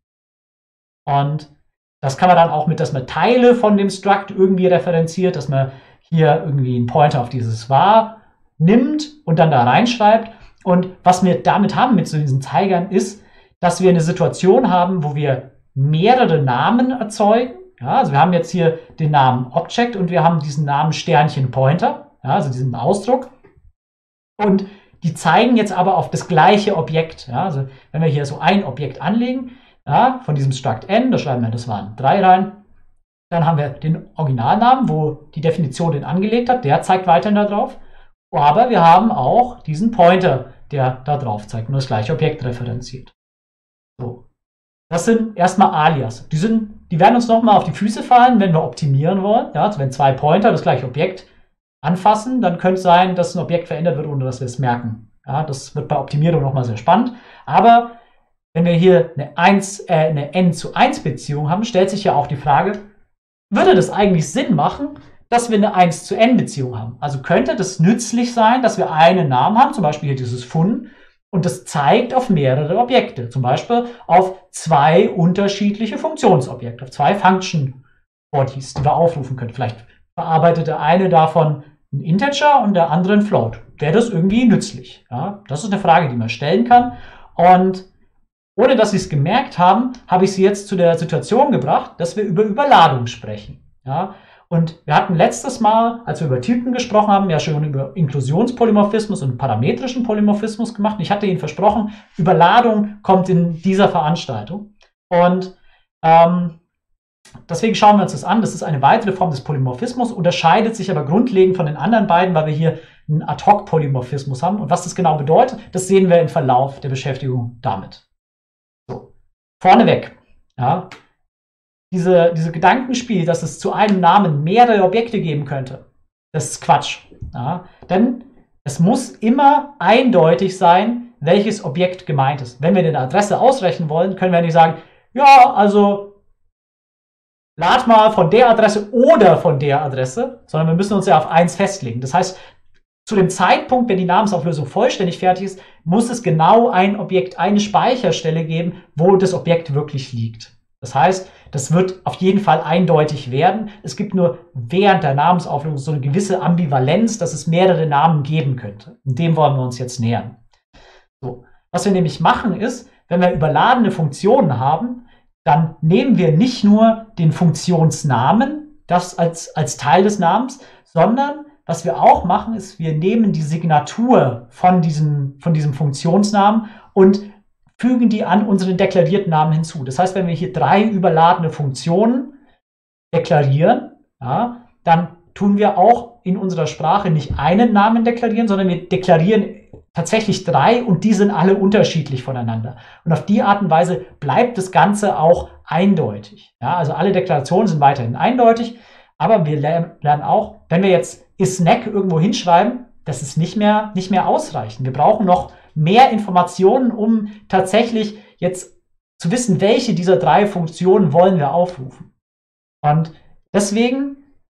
Und das kann man dann auch mit, dass man Teile von dem Struct irgendwie referenziert, dass man hier irgendwie einen Pointer auf dieses var nimmt und dann da reinschreibt. Und was wir damit haben mit so diesen Zeigern ist, dass wir eine Situation haben, wo wir mehrere Namen erzeugen. Ja, also wir haben jetzt hier den Namen Object und wir haben diesen Namen Sternchen Pointer, ja, also diesen Ausdruck. Und die zeigen jetzt aber auf das gleiche Objekt. Ja, also wenn wir hier so ein Objekt anlegen, ja, von diesem struct n, da schreiben wir, das waren 3 rein. Dann haben wir den Originalnamen, wo die Definition den angelegt hat, der zeigt weiterhin da drauf. Aber wir haben auch diesen Pointer, der da drauf zeigt und das gleiche Objekt referenziert. So. Das sind erstmal Alias. Die werden uns nochmal auf die Füße fallen, wenn wir optimieren wollen. Ja, also wenn 2 Pointer das gleiche Objekt anfassen, dann könnte es sein, dass ein Objekt verändert wird, ohne dass wir es merken. Ja, das wird bei Optimierung nochmal sehr spannend. Aber wenn wir hier eine n:1 Beziehung haben, stellt sich ja auch die Frage, würde das eigentlich Sinn machen, dass wir eine 1:n Beziehung haben? Also könnte das nützlich sein, dass wir einen Namen haben, zum Beispiel hier dieses fun, und das zeigt auf mehrere Objekte, zum Beispiel auf 2 unterschiedliche Funktionsobjekte, auf 2 Function Bodies, die wir aufrufen können. Vielleicht verarbeitet der eine davon ein Integer und der andere ein Float. Wäre das irgendwie nützlich? Ja, das ist eine Frage, die man stellen kann. Und ohne dass Sie es gemerkt haben, habe ich Sie jetzt zu der Situation gebracht, dass wir über Überladung sprechen. Ja? Und wir hatten letztes Mal, als wir über Typen gesprochen haben, ja schon über Inklusionspolymorphismus und parametrischen Polymorphismus gemacht. Und ich hatte Ihnen versprochen, Überladung kommt in dieser Veranstaltung. Und deswegen schauen wir uns das an. Das ist eine weitere Form des Polymorphismus, unterscheidet sich aber grundlegend von den anderen beiden, weil wir hier einen Ad-Hoc-Polymorphismus haben. Und was das genau bedeutet, das sehen wir im Verlauf der Beschäftigung damit. So, vorneweg. Ja, diese Gedankenspiel, dass es zu einem Namen mehrere Objekte geben könnte, das ist Quatsch. Ja, denn es muss immer eindeutig sein, welches Objekt gemeint ist. Wenn wir eine Adresse ausrechnen wollen, können wir nicht sagen, ja, also lad mal von der Adresse oder von der Adresse, sondern wir müssen uns ja auf eins festlegen. Das heißt, zu dem Zeitpunkt, wenn die Namensauflösung vollständig fertig ist, muss es genau ein Objekt, eine Speicherstelle geben, wo das Objekt wirklich liegt. Das heißt, das wird auf jeden Fall eindeutig werden. Es gibt nur während der Namensauflösung so eine gewisse Ambivalenz, dass es mehrere Namen geben könnte. Und dem wollen wir uns jetzt nähern. So. Was wir nämlich machen ist, wenn wir überladene Funktionen haben, dann nehmen wir nicht nur den Funktionsnamen, das als Teil des Namens, sondern was wir auch machen, ist, wir nehmen die Signatur von diesem Funktionsnamen und fügen die an unseren deklarierten Namen hinzu. Das heißt, wenn wir hier 3 überladene Funktionen deklarieren, ja, dann tun wir auch in unserer Sprache nicht einen Namen deklarieren, sondern wir deklarieren tatsächlich 3 und die sind alle unterschiedlich voneinander. Und auf die Art und Weise bleibt das Ganze auch eindeutig. Ja, also alle Deklarationen sind weiterhin eindeutig, aber wir lernen auch, wenn wir jetzt isNack irgendwo hinschreiben, das ist nicht mehr ausreichend. Wir brauchen noch mehr Informationen, um tatsächlich jetzt zu wissen, welche dieser 3 Funktionen wollen wir aufrufen. Und deswegen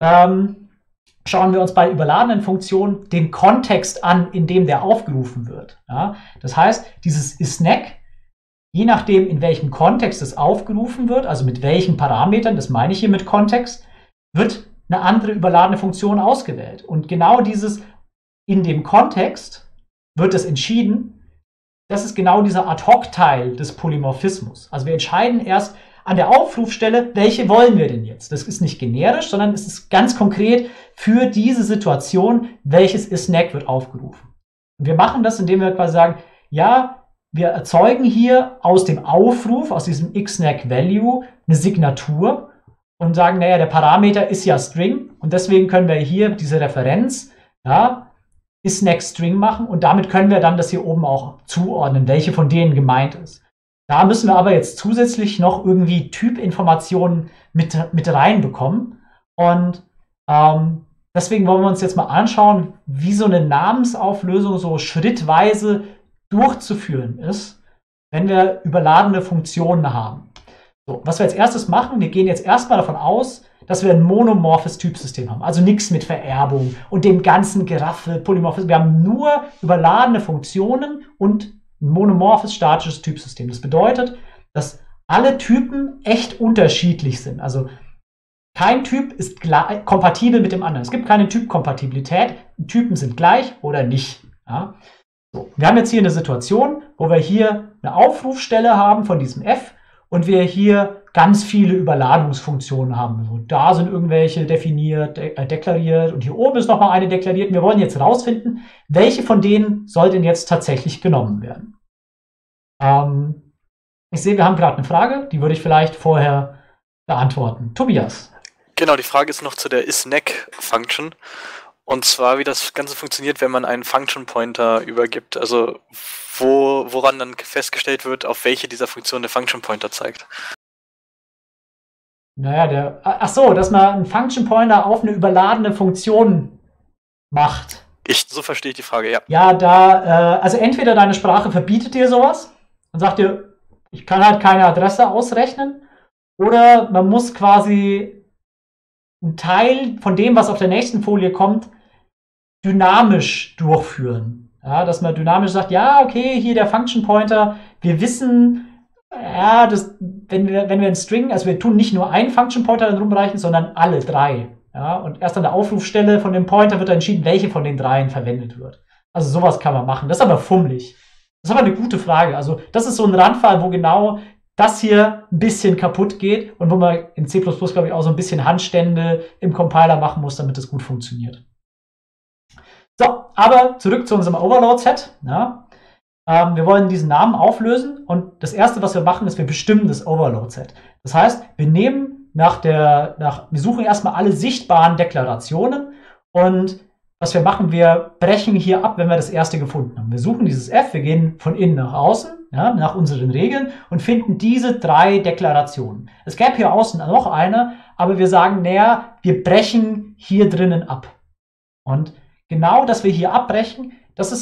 schauen wir uns bei überladenen Funktionen den Kontext an, in dem der aufgerufen wird. Ja? Das heißt, dieses isNack, je nachdem, in welchem Kontext es aufgerufen wird, also mit welchen Parametern, das meine ich hier mit Kontext, wird eine andere überladene Funktion ausgewählt. Und genau dieses in dem Kontext wird es entschieden, das ist genau dieser Ad-Hoc-Teil des Polymorphismus. Also wir entscheiden erst an der Aufrufstelle, welche wollen wir denn jetzt? Das ist nicht generisch, sondern es ist ganz konkret für diese Situation, welches IsNack wird aufgerufen. Und wir machen das, indem wir quasi sagen, ja, wir erzeugen hier aus dem Aufruf, aus diesem XNAC-Value, eine Signatur und sagen, naja, der Parameter ist ja String und deswegen können wir hier diese Referenz, ja, IsNack-String machen und damit können wir dann das hier oben auch zuordnen, welche von denen gemeint ist. Da müssen wir aber jetzt zusätzlich noch irgendwie Typinformationen mit reinbekommen und deswegen wollen wir uns jetzt mal anschauen, wie so eine Namensauflösung so schrittweise durchzuführen ist, wenn wir überladene Funktionen haben. So, was wir als erstes machen, wir gehen jetzt erstmal davon aus, dass wir ein monomorphes Typsystem haben. Also nichts mit Vererbung und dem ganzen Geraffel, Polymorphismus. Wir haben nur überladene Funktionen und ein monomorphes statisches Typsystem. Das bedeutet, dass alle Typen echt unterschiedlich sind. Also kein Typ ist kompatibel mit dem anderen. Es gibt keine Typkompatibilität. Typen sind gleich oder nicht. Ja? So, wir haben jetzt hier eine Situation, wo wir hier eine Aufrufstelle haben von diesem f und wir hier ganz viele Überladungsfunktionen haben. Also da sind irgendwelche definiert, deklariert und hier oben ist nochmal eine deklariert. Und wir wollen jetzt herausfinden, welche von denen soll denn jetzt tatsächlich genommen werden. Ich sehe, wir haben gerade eine Frage, die würde ich vielleicht vorher beantworten. Tobias.
Genau, die Frage ist noch zu der IsNack-Function. Und zwar, wie das Ganze funktioniert, wenn man einen Function Pointer übergibt. Also woran dann festgestellt wird, auf welche dieser Funktionen der Function Pointer zeigt.
Naja, dass man einen Function Pointer auf eine überladene Funktion macht.
So verstehe ich die Frage, ja.
Ja, also entweder deine Sprache verbietet dir sowas und sagt dir, ich kann halt keine Adresse ausrechnen, oder man muss quasi einen Teil von dem, was auf der nächsten Folie kommt, dynamisch durchführen. Ja, dass man dynamisch sagt, ja, okay, hier der Function Pointer, wir wissen, ja, wenn wir einen String, also wir tun nicht nur einen Function Pointer dann rumreichen, sondern alle drei. Ja, und erst an der Aufrufstelle von dem Pointer wird dann entschieden, welche von den dreien verwendet wird. Also sowas kann man machen. Das ist aber fummelig. Das ist aber eine gute Frage. Also das ist so ein Randfall, wo genau das hier ein bisschen kaputt geht und wo man in C++, glaube ich, auch so ein bisschen Handstände im Compiler machen muss, damit das gut funktioniert. So, aber zurück zu unserem Overload-Set. Ja. Wir wollen diesen Namen auflösen und das erste, was wir machen, ist, wir bestimmen das Overload-Set. Das heißt, wir nehmen wir suchen erstmal alle sichtbaren Deklarationen und was wir machen, wir brechen hier ab, wenn wir das erste gefunden haben. Wir suchen dieses f, wir gehen von innen nach außen, ja, nach unseren Regeln und finden diese 3 Deklarationen. Es gäbe hier außen noch eine, aber wir sagen, naja, wir brechen hier drinnen ab. Und genau, dass wir hier abbrechen,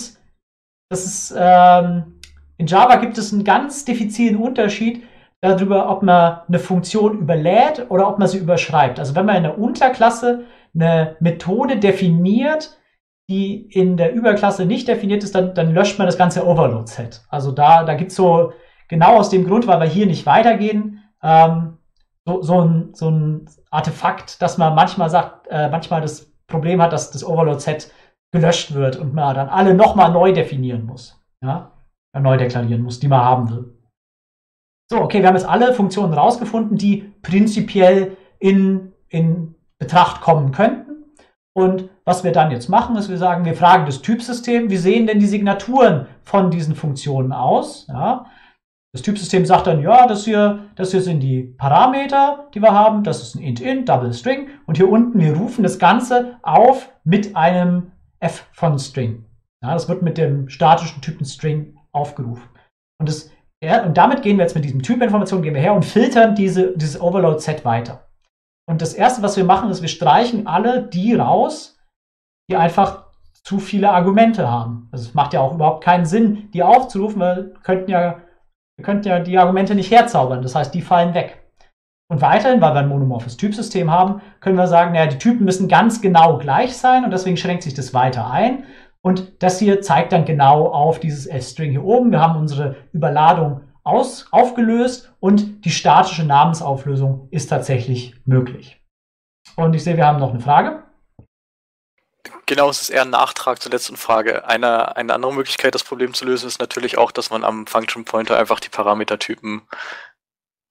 in Java gibt es einen ganz diffizilen Unterschied darüber, ob man eine Funktion überlädt oder ob man sie überschreibt. Also wenn man in der Unterklasse eine Methode definiert, die in der Überklasse nicht definiert ist, dann löscht man das ganze Overload-Set. Also da gibt es so, genau aus dem Grund, weil wir hier nicht weitergehen, so ein Artefakt, dass man manchmal sagt, manchmal das Problem hat, dass das Overload-Set gelöscht wird und man dann alle nochmal neu definieren muss. Ja? Neu deklarieren muss, die man haben will. So, okay, wir haben jetzt alle Funktionen rausgefunden, die prinzipiell in Betracht kommen könnten. Und was wir dann jetzt machen, ist, wir sagen, wir fragen das Typsystem, wie sehen denn die Signaturen von diesen Funktionen aus? Ja? Das Typsystem sagt dann, ja, das hier sind die Parameter, die wir haben, das ist ein int, Double String, und hier unten, wir rufen das Ganze auf mit einem f von String. Ja, das wird mit dem statischen Typen String aufgerufen. Und damit gehen wir jetzt mit diesem Typinformation her und filtern dieses Overload-Set weiter. Und das erste, was wir machen, ist, wir streichen alle die raus, die einfach zu viele Argumente haben. Also es macht ja auch überhaupt keinen Sinn, die aufzurufen, weil wir könnten ja die Argumente nicht herzaubern. Das heißt, die fallen weg. Und weiterhin, weil wir ein monomorphes Typsystem haben, können wir sagen, naja, die Typen müssen ganz genau gleich sein und deswegen schränkt sich das weiter ein. Und das hier zeigt dann genau auf dieses S-String hier oben. Wir haben unsere Überladung aufgelöst und die statische Namensauflösung ist tatsächlich möglich. Und ich sehe, wir haben noch eine Frage.
Genau, es ist eher ein Nachtrag zur letzten Frage. Eine andere Möglichkeit, das Problem zu lösen, ist natürlich auch, dass man am Function Pointer einfach die Parametertypen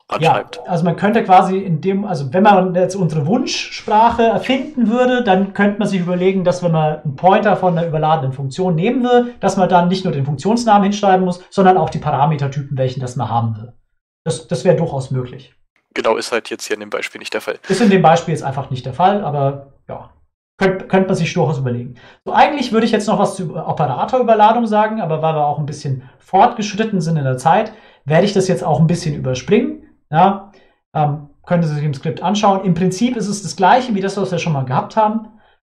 anschreibt.
Ja, also man könnte quasi also wenn man jetzt unsere Wunschsprache erfinden würde, dann könnte man sich überlegen, dass wenn man einen Pointer von einer überladenen Funktion nehmen will, dass man dann nicht nur den Funktionsnamen hinschreiben muss, sondern auch die Parametertypen, welchen das man haben will. Das wäre durchaus möglich.
Genau, ist halt jetzt hier in dem Beispiel nicht der Fall.
Ist in dem Beispiel jetzt einfach nicht der Fall, aber ja, könnte man sich durchaus überlegen. So, eigentlich würde ich jetzt noch was zu Operatorüberladung sagen, aber weil wir auch ein bisschen fortgeschritten sind in der Zeit, werde ich das jetzt auch ein bisschen überspringen. Ja, können Sie sich im Skript anschauen. Im Prinzip ist es das gleiche wie das, was wir schon mal gehabt haben.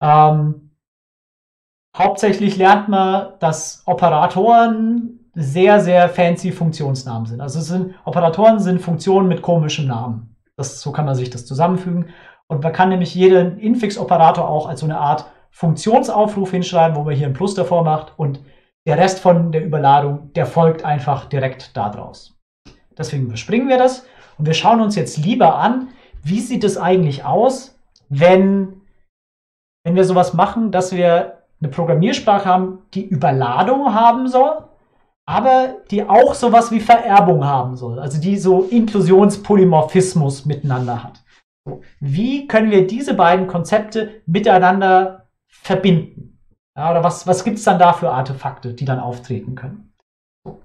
Hauptsächlich lernt man, dass Operatoren sehr, sehr fancy Funktionsnamen sind. Also Operatoren sind Funktionen mit komischem Namen. So kann man sich das zusammenfügen. Und man kann nämlich jeden Infix-Operator auch als so eine Art Funktionsaufruf hinschreiben, wo man hier ein Plus davor macht und der Rest von der Überladung, der folgt einfach direkt daraus. Deswegen überspringen wir das und wir schauen uns jetzt lieber an, wie sieht es eigentlich aus, wenn wir sowas machen, dass wir eine Programmiersprache haben, die Überladung haben soll, aber die auch sowas wie Vererbung haben soll, also die so Inklusionspolymorphismus miteinander hat. So, wie können wir diese beiden Konzepte miteinander verbinden? Ja, oder was gibt es dann da für Artefakte, die dann auftreten können? So.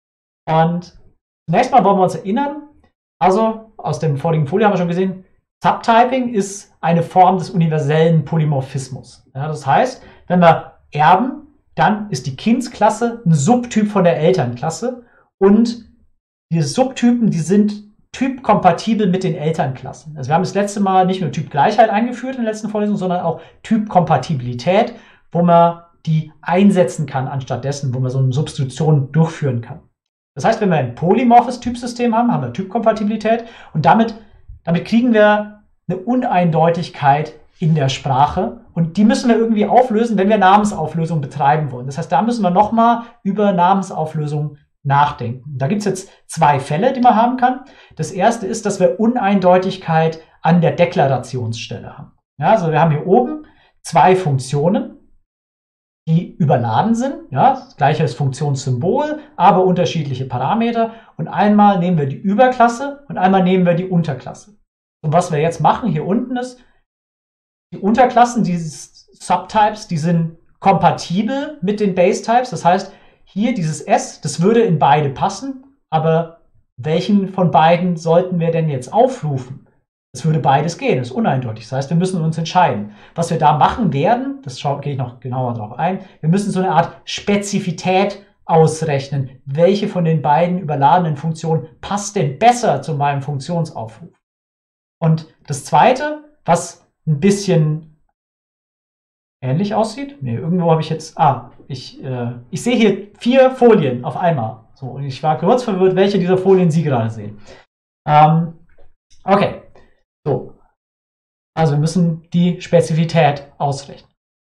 Und zunächst mal wollen wir uns erinnern, also aus dem vorigen Folie haben wir schon gesehen, Subtyping ist eine Form des universellen Polymorphismus. Ja, das heißt, wenn wir erben, dann ist die Kindsklasse ein Subtyp von der Elternklasse und diese Subtypen, die sind typkompatibel mit den Elternklassen. Also wir haben das letzte Mal nicht nur Typgleichheit eingeführt in der letzten Vorlesung, sondern auch Typkompatibilität, wo man die einsetzen kann anstatt dessen, wo man so eine Substitution durchführen kann. Das heißt, wenn wir ein polymorphes Typsystem haben, haben wir Typkompatibilität und damit kriegen wir eine Uneindeutigkeit in der Sprache und die müssen wir irgendwie auflösen, wenn wir Namensauflösung betreiben wollen. Das heißt, da müssen wir nochmal über Namensauflösung nachdenken. Da gibt es jetzt zwei Fälle, die man haben kann. Das erste ist, dass wir Uneindeutigkeit an der Deklarationsstelle haben. Ja, also wir haben hier oben zwei Funktionen, die überladen sind. Ja, das gleiche ist Funktionssymbol, aber unterschiedliche Parameter. Und einmal nehmen wir die Überklasse und einmal nehmen wir die Unterklasse. Und was wir jetzt machen hier unten ist, die Unterklassen, dieses Subtypes, die sind kompatibel mit den Basetypes. Das heißt, hier dieses S, das würde in beide passen, aber welchen von beiden sollten wir denn jetzt aufrufen? Es würde beides gehen, das ist uneindeutig. Das heißt, wir müssen uns entscheiden. Was wir da machen werden, gehe ich noch genauer drauf ein, wir müssen so eine Art Spezifität ausrechnen. Welche von den beiden überladenen Funktionen passt denn besser zu meinem Funktionsaufruf? Und das Zweite, was ein bisschen ähnlich aussieht, irgendwo habe ich jetzt, ich sehe hier 4 Folien auf einmal. So, und ich war kurz verwirrt, welche dieser Folien Sie gerade sehen. Okay, so. Also wir müssen die Spezifität ausrechnen.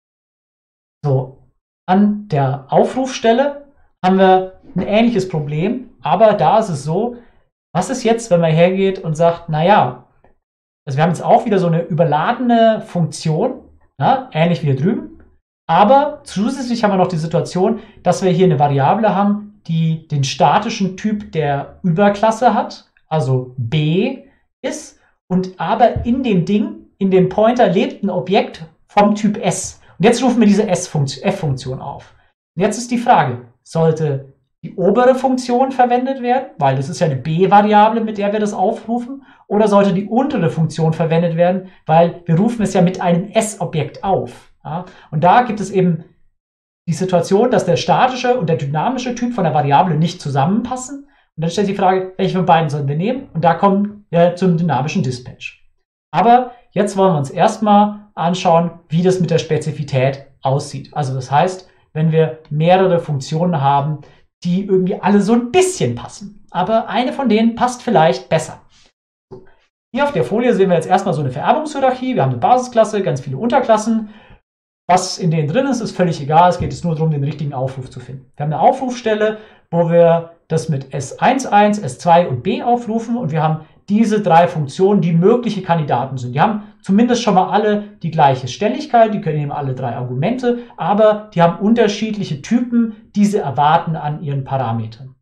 So, an der Aufrufstelle haben wir ein ähnliches Problem, aber da ist es so, was ist jetzt, wenn man hergeht und sagt, naja, also wir haben jetzt auch wieder so eine überladene Funktion, ja, ähnlich wie hier drüben, aber zusätzlich haben wir noch die Situation, dass wir hier eine Variable haben, die den statischen Typ der Überklasse hat, also B ist, und aber in dem Ding, in dem Pointer lebt ein Objekt vom Typ S. Und jetzt rufen wir diese F-Funktion auf. Und jetzt ist die Frage, sollte die obere Funktion verwendet werden, weil das ist ja eine B-Variable, mit der wir das aufrufen, oder sollte die untere Funktion verwendet werden, weil wir rufen es ja mit einem S-Objekt auf. Ja? Und da gibt es eben die Situation, dass der statische und der dynamische Typ von der Variable nicht zusammenpassen. Und dann stellt sich die Frage, welche von beiden sollen wir nehmen? Und da kommen wir zum dynamischen Dispatch. Aber jetzt wollen wir uns erstmal anschauen, wie das mit der Spezifität aussieht. Also das heißt, wenn wir mehrere Funktionen haben, die irgendwie alle so ein bisschen passen. Aber eine von denen passt vielleicht besser. Hier auf der Folie sehen wir jetzt erstmal so eine Vererbungshierarchie. Wir haben eine Basisklasse, ganz viele Unterklassen. Was in denen drin ist, ist völlig egal. Es geht jetzt nur darum, den richtigen Aufruf zu finden. Wir haben eine Aufrufstelle, wo wir das mit S11, S2 und B aufrufen. Und wir haben diese 3 Funktionen, die mögliche Kandidaten sind. Die haben zumindest schon mal alle die gleiche Stelligkeit, die können eben alle 3 Argumente, aber die haben unterschiedliche Typen, die sie erwarten an ihren Parametern.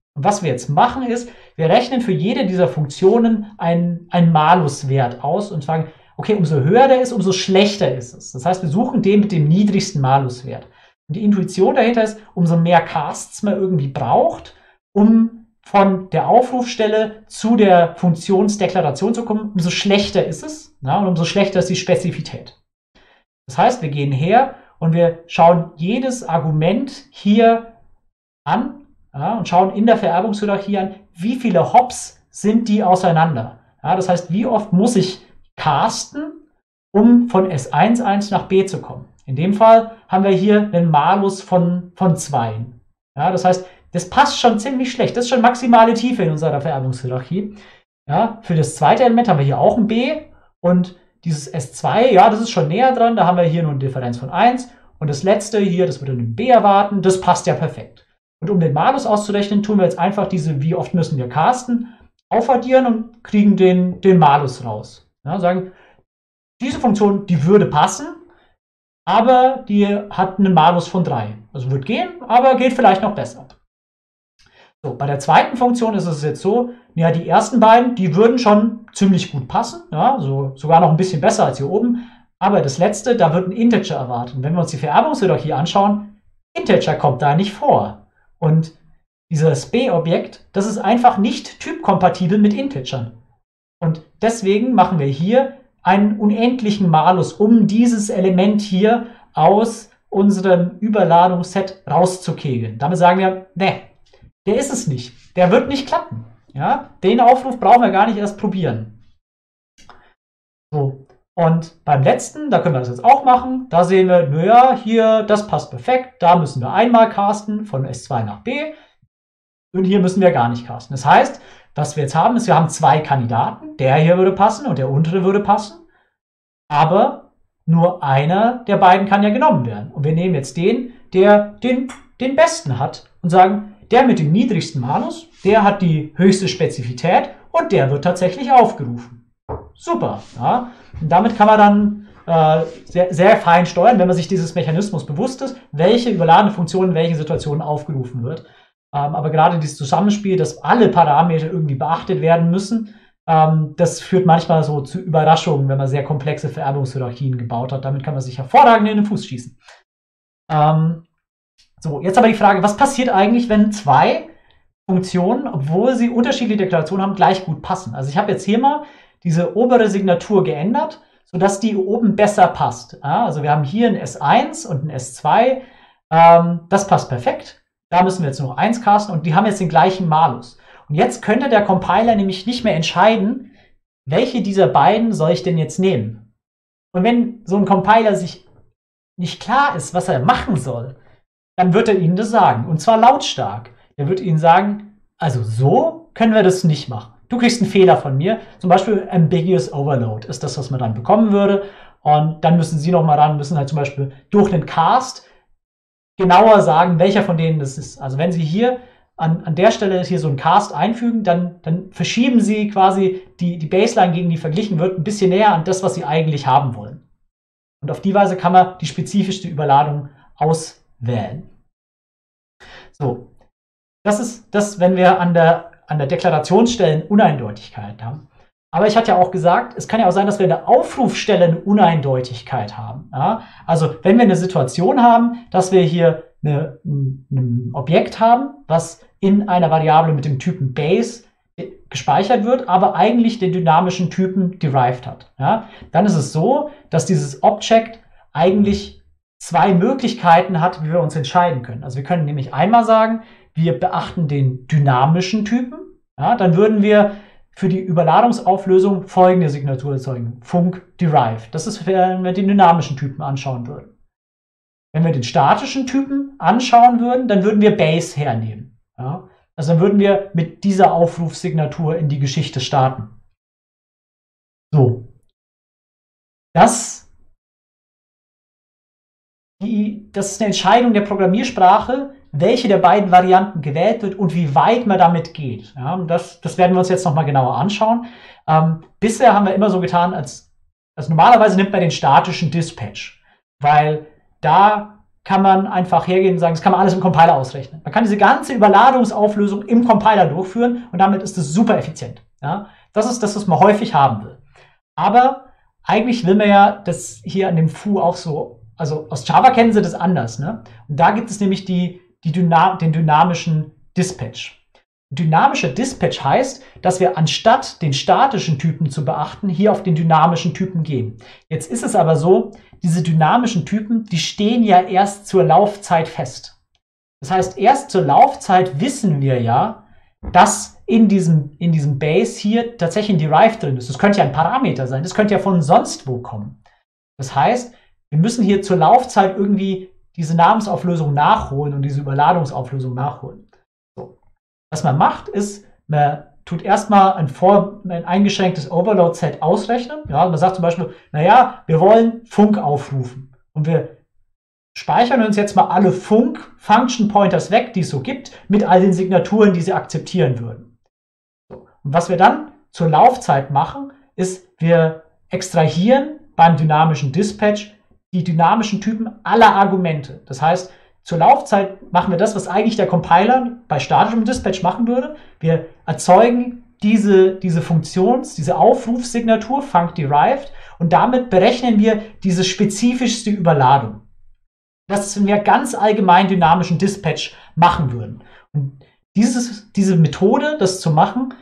Und was wir jetzt machen ist, wir rechnen für jede dieser Funktionen einen Maluswert aus und sagen, okay, umso höher der ist, umso schlechter ist es. Das heißt, wir suchen den mit dem niedrigsten Maluswert. Und die Intuition dahinter ist, umso mehr Casts man irgendwie braucht, um von der Aufrufstelle zu der Funktionsdeklaration zu kommen, umso schlechter ist es, ja, und umso schlechter ist die Spezifität. Das heißt, wir gehen her und wir schauen jedes Argument hier an, ja, und schauen in der Vererbungshierarchie an, wie viele Hops sind die auseinander. Ja, das heißt, wie oft muss ich casten, um von S11 nach B zu kommen. In dem Fall haben wir hier einen Malus von 2. Ja, das heißt, das passt schon ziemlich schlecht. Das ist schon maximale Tiefe in unserer Vererbungshierarchie. Ja, für das zweite Element haben wir hier auch ein B. Und dieses S2, ja, das ist schon näher dran. Da haben wir hier nur eine Differenz von 1. Und das letzte hier, das würde ein B erwarten. Das passt ja perfekt. Und um den Malus auszurechnen, tun wir jetzt einfach diese, wie oft müssen wir casten, aufaddieren und kriegen den Malus raus. Ja, sagen, diese Funktion, die würde passen, aber die hat einen Malus von 3. Also wird gehen, aber geht vielleicht noch besser. So, bei der zweiten Funktion ist es jetzt so, ja, die ersten beiden, die würden schon ziemlich gut passen, ja, so, sogar noch ein bisschen besser als hier oben, aber das letzte, da wird ein Integer erwartet. Und wenn wir uns die Vererbungshierarchie anschauen, Integer kommt da nicht vor. Und dieses B-Objekt, das ist einfach nicht typkompatibel mit Integern. Und deswegen machen wir hier einen unendlichen Malus, um dieses Element hier aus unserem Überladungsset rauszukegeln. Damit sagen wir, ne, der ist es nicht. Der wird nicht klappen. Ja? Den Aufruf brauchen wir gar nicht erst probieren. So. Und beim letzten, da können wir das jetzt auch machen. Da sehen wir, naja, hier, das passt perfekt. Da müssen wir einmal casten von S2 nach B. Und hier müssen wir gar nicht casten. Das heißt, was wir jetzt haben, ist, wir haben zwei Kandidaten. Der hier würde passen und der untere würde passen. Aber nur einer der beiden kann ja genommen werden. Und wir nehmen jetzt den, der den besten hat und sagen, der mit dem niedrigsten Malus, der hat die höchste Spezifität und der wird tatsächlich aufgerufen. Super. Ja? Und damit kann man dann sehr, sehr fein steuern, wenn man sich dieses Mechanismus bewusst ist, welche überladene Funktion in welchen Situationen aufgerufen wird. Aber gerade dieses Zusammenspiel, dass alle Parameter irgendwie beachtet werden müssen, das führt manchmal so zu Überraschungen, wenn man sehr komplexe Vererbungshierarchien gebaut hat. Damit kann man sich hervorragend in den Fuß schießen. So, jetzt aber die Frage, was passiert eigentlich, wenn zwei Funktionen, obwohl sie unterschiedliche Deklarationen haben, gleich gut passen? Also ich habe jetzt hier mal diese obere Signatur geändert, sodass die oben besser passt. Ja, also wir haben hier ein S1 und ein S2. Das passt perfekt. Da müssen wir jetzt nur 1 casten und die haben jetzt den gleichen Malus. Und jetzt könnte der Compiler nämlich nicht mehr entscheiden, welche dieser beiden soll ich denn jetzt nehmen. Und wenn so ein Compiler sich nicht klar ist, was er machen soll, dann wird er Ihnen das sagen. Und zwar lautstark. Er wird Ihnen sagen, also so können wir das nicht machen. Du kriegst einen Fehler von mir. Zum Beispiel Ambiguous Overload ist das, was man dann bekommen würde. Und dann müssen Sie noch mal ran, müssen halt zum Beispiel durch den Cast genauer sagen, welcher von denen das ist. Also wenn Sie hier an der Stelle hier so einen Cast einfügen, dann verschieben Sie quasi die Baseline, gegen die verglichen wird, ein bisschen näher an das, was Sie eigentlich haben wollen. Und auf die Weise kann man die spezifischste Überladung auswählen. So, das ist das, wenn wir an der Deklarationsstelle Uneindeutigkeit haben. Aber ich hatte ja auch gesagt, es kann ja auch sein, dass wir an der Aufrufstelle eine Uneindeutigkeit haben. Ja? Also wenn wir eine Situation haben, dass wir hier ein Objekt haben, was in einer Variable mit dem Typen Base gespeichert wird, aber eigentlich den dynamischen Typen derived hat. Ja? Dann ist es so, dass dieses Object eigentlich zwei Möglichkeiten hat, wie wir uns entscheiden können. Also wir können nämlich einmal sagen, wir beachten den dynamischen Typen. Ja? Dann würden wir für die Überladungsauflösung folgende Signatur erzeugen. Func derived. Das ist, wenn wir den dynamischen Typen anschauen würden. Wenn wir den statischen Typen anschauen würden, dann würden wir Base hernehmen. Ja? Also dann würden wir mit dieser Aufrufssignatur in die Geschichte starten. So. Das ist eine Entscheidung der Programmiersprache, welche der beiden Varianten gewählt wird und wie weit man damit geht. Ja, und das werden wir uns jetzt nochmal genauer anschauen. Bisher haben wir immer so getan, als normalerweise nimmt man den statischen Dispatch, weil da kann man einfach hergehen und sagen, das kann man alles im Compiler ausrechnen. Man kann diese ganze Überladungsauflösung im Compiler durchführen und damit ist es super effizient. Ja? Das ist das, was man häufig haben will. Aber eigentlich will man ja das hier an dem Foo auch so, also aus Java kennen sie das anders. Ne? Und da gibt es nämlich den dynamischen Dispatch. Dynamischer Dispatch heißt, dass wir anstatt den statischen Typen zu beachten, hier auf den dynamischen Typen gehen. Jetzt ist es aber so, diese dynamischen Typen, die stehen ja erst zur Laufzeit fest. Das heißt, erst zur Laufzeit wissen wir ja, dass in diesem Base hier tatsächlich ein Derived drin ist. Das könnte ja ein Parameter sein, das könnte ja von sonst wo kommen. Das heißt, wir müssen hier zur Laufzeit irgendwie diese Namensauflösung nachholen und diese Überladungsauflösung nachholen. Was man macht, ist, man tut erstmal ein eingeschränktes Overload-Set ausrechnen. Ja, man sagt zum Beispiel, naja, wir wollen Funk aufrufen. Und wir speichern uns jetzt mal alle Funk-Function-Pointers weg, die es so gibt, mit all den Signaturen, die sie akzeptieren würden. So. Und was wir dann zur Laufzeit machen, ist, wir extrahieren beim dynamischen Dispatch die dynamischen Typen aller Argumente. Das heißt, zur Laufzeit machen wir das, was eigentlich der Compiler bei statischem Dispatch machen würde. Wir erzeugen diese Aufrufssignatur, func_derived, und damit berechnen wir diese spezifischste Überladung. Das ist, wenn wir ganz allgemein dynamischen Dispatch machen würden. Und diese Methode, das zu machen,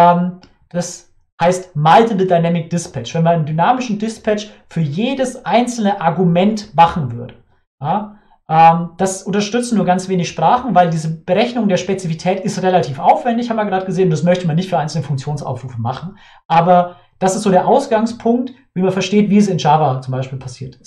das heißt Multiple Dynamic Dispatch. Wenn man einen dynamischen Dispatch für jedes einzelne Argument machen würde. Ja, das unterstützen nur ganz wenig Sprachen, weil diese Berechnung der Spezifität ist relativ aufwendig, haben wir gerade gesehen. Das möchte man nicht für einzelne Funktionsaufrufe machen. Aber das ist so der Ausgangspunkt, wie man versteht, wie es in Java zum Beispiel passiert.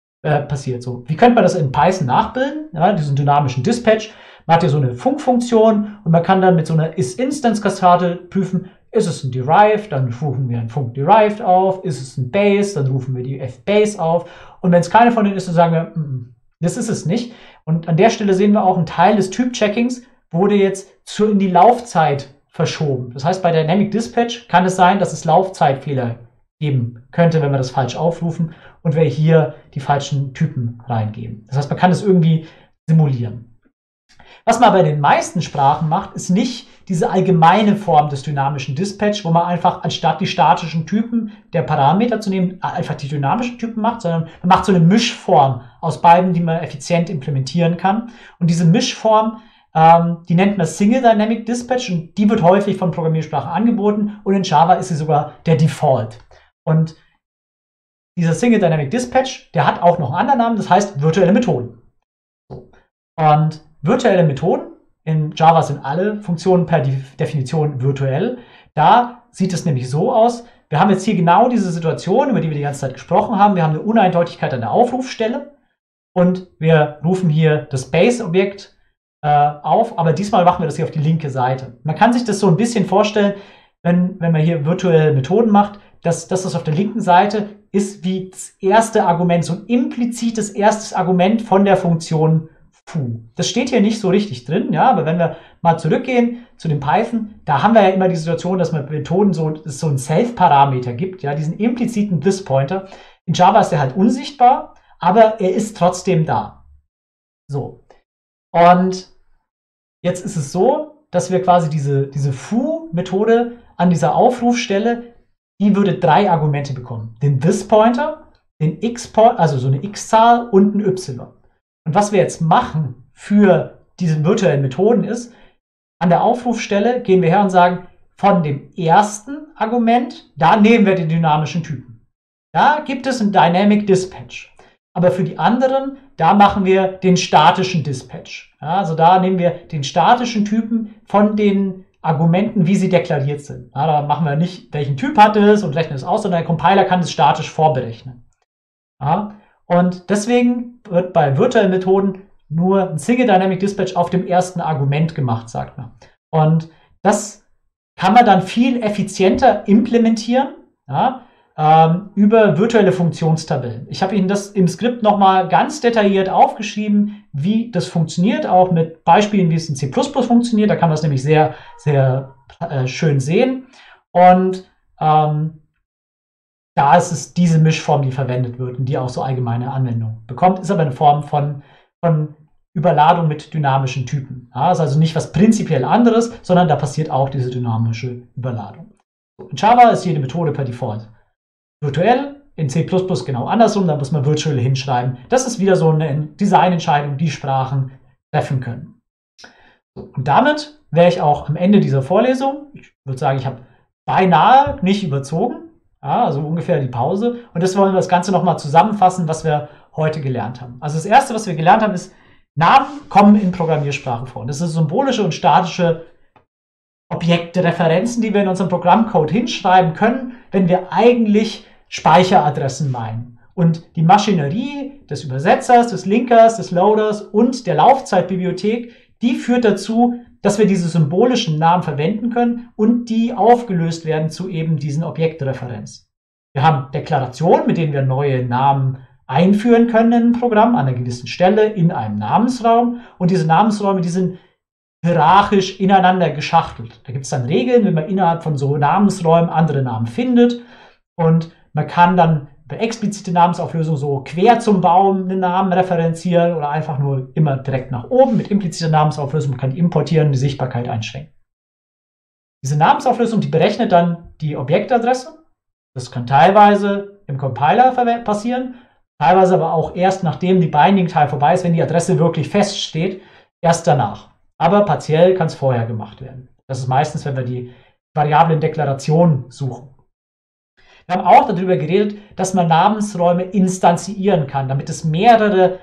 So. Wie könnte man das in Python nachbilden? Ja, diesen dynamischen Dispatch. Man hat hier so eine Funkfunktion und man kann dann mit so einer Is-Instance-Kaskade prüfen, ist es ein Derived, dann rufen wir ein Func_derived auf. Ist es ein Base, dann rufen wir die fBase auf. Und wenn es keine von denen ist, dann sagen wir, das ist es nicht. Und an der Stelle sehen wir auch, ein Teil des Typ-Checkings wurde jetzt in die Laufzeit verschoben. Das heißt, bei Dynamic Dispatch kann es sein, dass es Laufzeitfehler geben könnte, wenn wir das falsch aufrufen und wir hier die falschen Typen reingeben. Das heißt, man kann es irgendwie simulieren. Was man bei den meisten Sprachen macht, ist nicht diese allgemeine Form des dynamischen Dispatch, wo man einfach anstatt die statischen Typen der Parameter zu nehmen, einfach die dynamischen Typen macht, sondern man macht so eine Mischform aus beiden, die man effizient implementieren kann. Und diese Mischform, die nennt man Single Dynamic Dispatch und die wird häufig von Programmiersprachen angeboten und in Java ist sie sogar der Default. Und dieser Single Dynamic Dispatch, der hat auch noch einen anderen Namen, das heißt virtuelle Methoden. So. Und virtuelle Methoden, in Java sind alle Funktionen per Definition virtuell. Da sieht es nämlich so aus, wir haben jetzt hier genau diese Situation, über die wir die ganze Zeit gesprochen haben. Wir haben eine Uneindeutigkeit an der Aufrufstelle und wir rufen hier das Base-Objekt auf, aber diesmal machen wir das hier auf die linke Seite. Man kann sich das so ein bisschen vorstellen, wenn man hier virtuelle Methoden macht, dass das auf der linken Seite ist wie das erste Argument, so ein implizites erstes Argument von der Funktion foo. Das steht hier nicht so richtig drin, ja, aber wenn wir mal zurückgehen zu dem Python, da haben wir ja immer die Situation, dass man Methoden so einen Self-Parameter gibt, ja, diesen impliziten This-Pointer. In Java ist er halt unsichtbar, aber er ist trotzdem da. So. Und jetzt ist es so, dass wir quasi diese foo-Methode an dieser Aufrufstelle, die würde 3 Argumente bekommen. Den This-Pointer, den X-Pointer, also so eine X-Zahl und ein Y. Und was wir jetzt machen für diese virtuellen Methoden ist, an der Aufrufstelle gehen wir her und sagen, von dem ersten Argument, da nehmen wir den dynamischen Typen. Da gibt es einen Dynamic Dispatch. Aber für die anderen, da machen wir den statischen Dispatch. Ja, also da nehmen wir den statischen Typen von den Argumenten, wie sie deklariert sind. Ja, da machen wir nicht, welchen Typ hat es und rechnen es aus, sondern der Compiler kann es statisch vorberechnen. Ja, und deswegen wird bei virtuellen Methoden nur ein Single Dynamic Dispatch auf dem ersten Argument gemacht, sagt man. Und das kann man dann viel effizienter implementieren, ja, über virtuelle Funktionstabellen. Ich habe Ihnen das im Skript nochmal ganz detailliert aufgeschrieben, wie das funktioniert, auch mit Beispielen, wie es in C++ funktioniert. Da kann man es nämlich sehr, sehr schön sehen. Und da ist es diese Mischform, die verwendet wird und die auch so allgemeine Anwendung bekommt, ist aber eine Form von von Überladung mit dynamischen Typen. Ja, ist also nicht was prinzipiell anderes, sondern da passiert auch diese dynamische Überladung. In Java ist jede Methode per Default virtuell, in C++ genau andersrum, da muss man virtual hinschreiben. Das ist wieder so eine Designentscheidung, die Sprachen treffen können. Und damit wäre ich auch am Ende dieser Vorlesung. Ich würde sagen, ich habe beinahe nicht überzogen, ja, also ungefähr die Pause. Und das wollen wir das Ganze nochmal zusammenfassen, was wir heute gelernt haben. Also das Erste, was wir gelernt haben, ist, Namen kommen in Programmiersprachen vor. Und das sind symbolische und statische Objekte, Referenzen, die wir in unserem Programmcode hinschreiben können, wenn wir eigentlich Speicheradressen meinen. Und die Maschinerie des Übersetzers, des Linkers, des Loaders und der Laufzeitbibliothek, die führt dazu, dass wir diese symbolischen Namen verwenden können und die aufgelöst werden zu eben diesen Objektreferenzen. Wir haben Deklarationen, mit denen wir neue Namen einführen können in ein Programm an einer gewissen Stelle in einem Namensraum. Und diese Namensräume, die sind hierarchisch ineinander geschachtelt. Da gibt es dann Regeln, wenn man innerhalb von so Namensräumen andere Namen findet. Und man kann dann bei explizite Namensauflösung so quer zum Baum einen Namen referenzieren oder einfach nur immer direkt nach oben mit impliziter Namensauflösung. Man kann die importieren, die Sichtbarkeit einschränken. Diese Namensauflösung, die berechnet dann die Objektadresse. Das kann teilweise im Compiler passieren, teilweise aber auch erst nachdem die Binding-Teil vorbei ist, wenn die Adresse wirklich feststeht, erst danach. Aber partiell kann es vorher gemacht werden. Das ist meistens, wenn wir die variablen Deklarationen suchen. Wir haben auch darüber geredet, dass man Namensräume instanzieren kann, damit es mehrere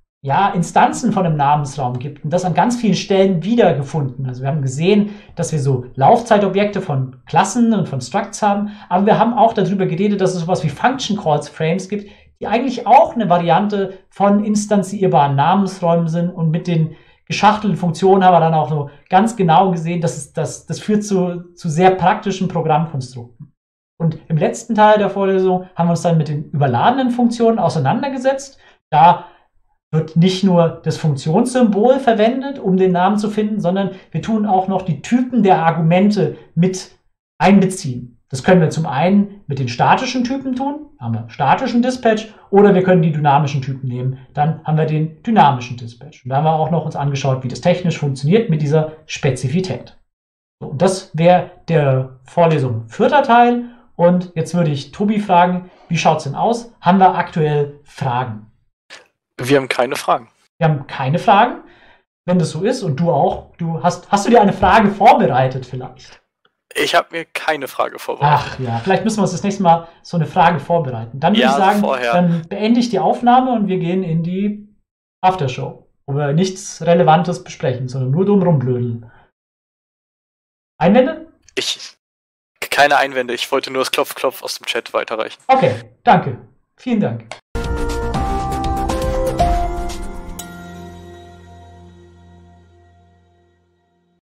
Instanzen von einem Namensraum gibt und das an ganz vielen Stellen wiedergefunden. Also wir haben gesehen, dass wir so Laufzeitobjekte von Klassen und von Structs haben, aber wir haben auch darüber geredet, dass es sowas wie Function Calls Frames gibt, die eigentlich auch eine Variante von instanzierbaren Namensräumen sind und mit den geschachtelten Funktionen haben wir dann auch so ganz genau gesehen, dass das führt zu sehr praktischen Programmkonstrukten. Und im letzten Teil der Vorlesung haben wir uns dann mit den überladenen Funktionen auseinandergesetzt. Da wird nicht nur das Funktionssymbol verwendet, um den Namen zu finden, sondern wir tun auch noch die Typen der Argumente mit einbeziehen. Das können wir zum einen mit den statischen Typen tun, haben wir statischen Dispatch, oder wir können die dynamischen Typen nehmen, dann haben wir den dynamischen Dispatch. Und da haben wir auch noch uns angeschaut, wie das technisch funktioniert mit dieser Spezifität. So, und das wäre der Vorlesung 4. Teil. Und jetzt würde ich Tobi fragen, wie schaut es denn aus? Haben wir aktuell Fragen?
Wir haben keine Fragen.
Wir haben keine Fragen. Wenn das so ist und du auch, hast du dir eine Frage vorbereitet vielleicht?
Ich habe mir keine Frage vorbereitet.
Ach ja, vielleicht müssen wir uns das nächste Mal so eine Frage vorbereiten. Dann würde ich sagen, dann beende ich die Aufnahme und wir gehen in die Aftershow, wo wir nichts Relevantes besprechen, sondern nur dumm rumblödeln. Einwände?
Keine Einwände. Ich wollte nur das Klopf-Klopf aus dem Chat weiterreichen.
Okay, danke. Vielen Dank.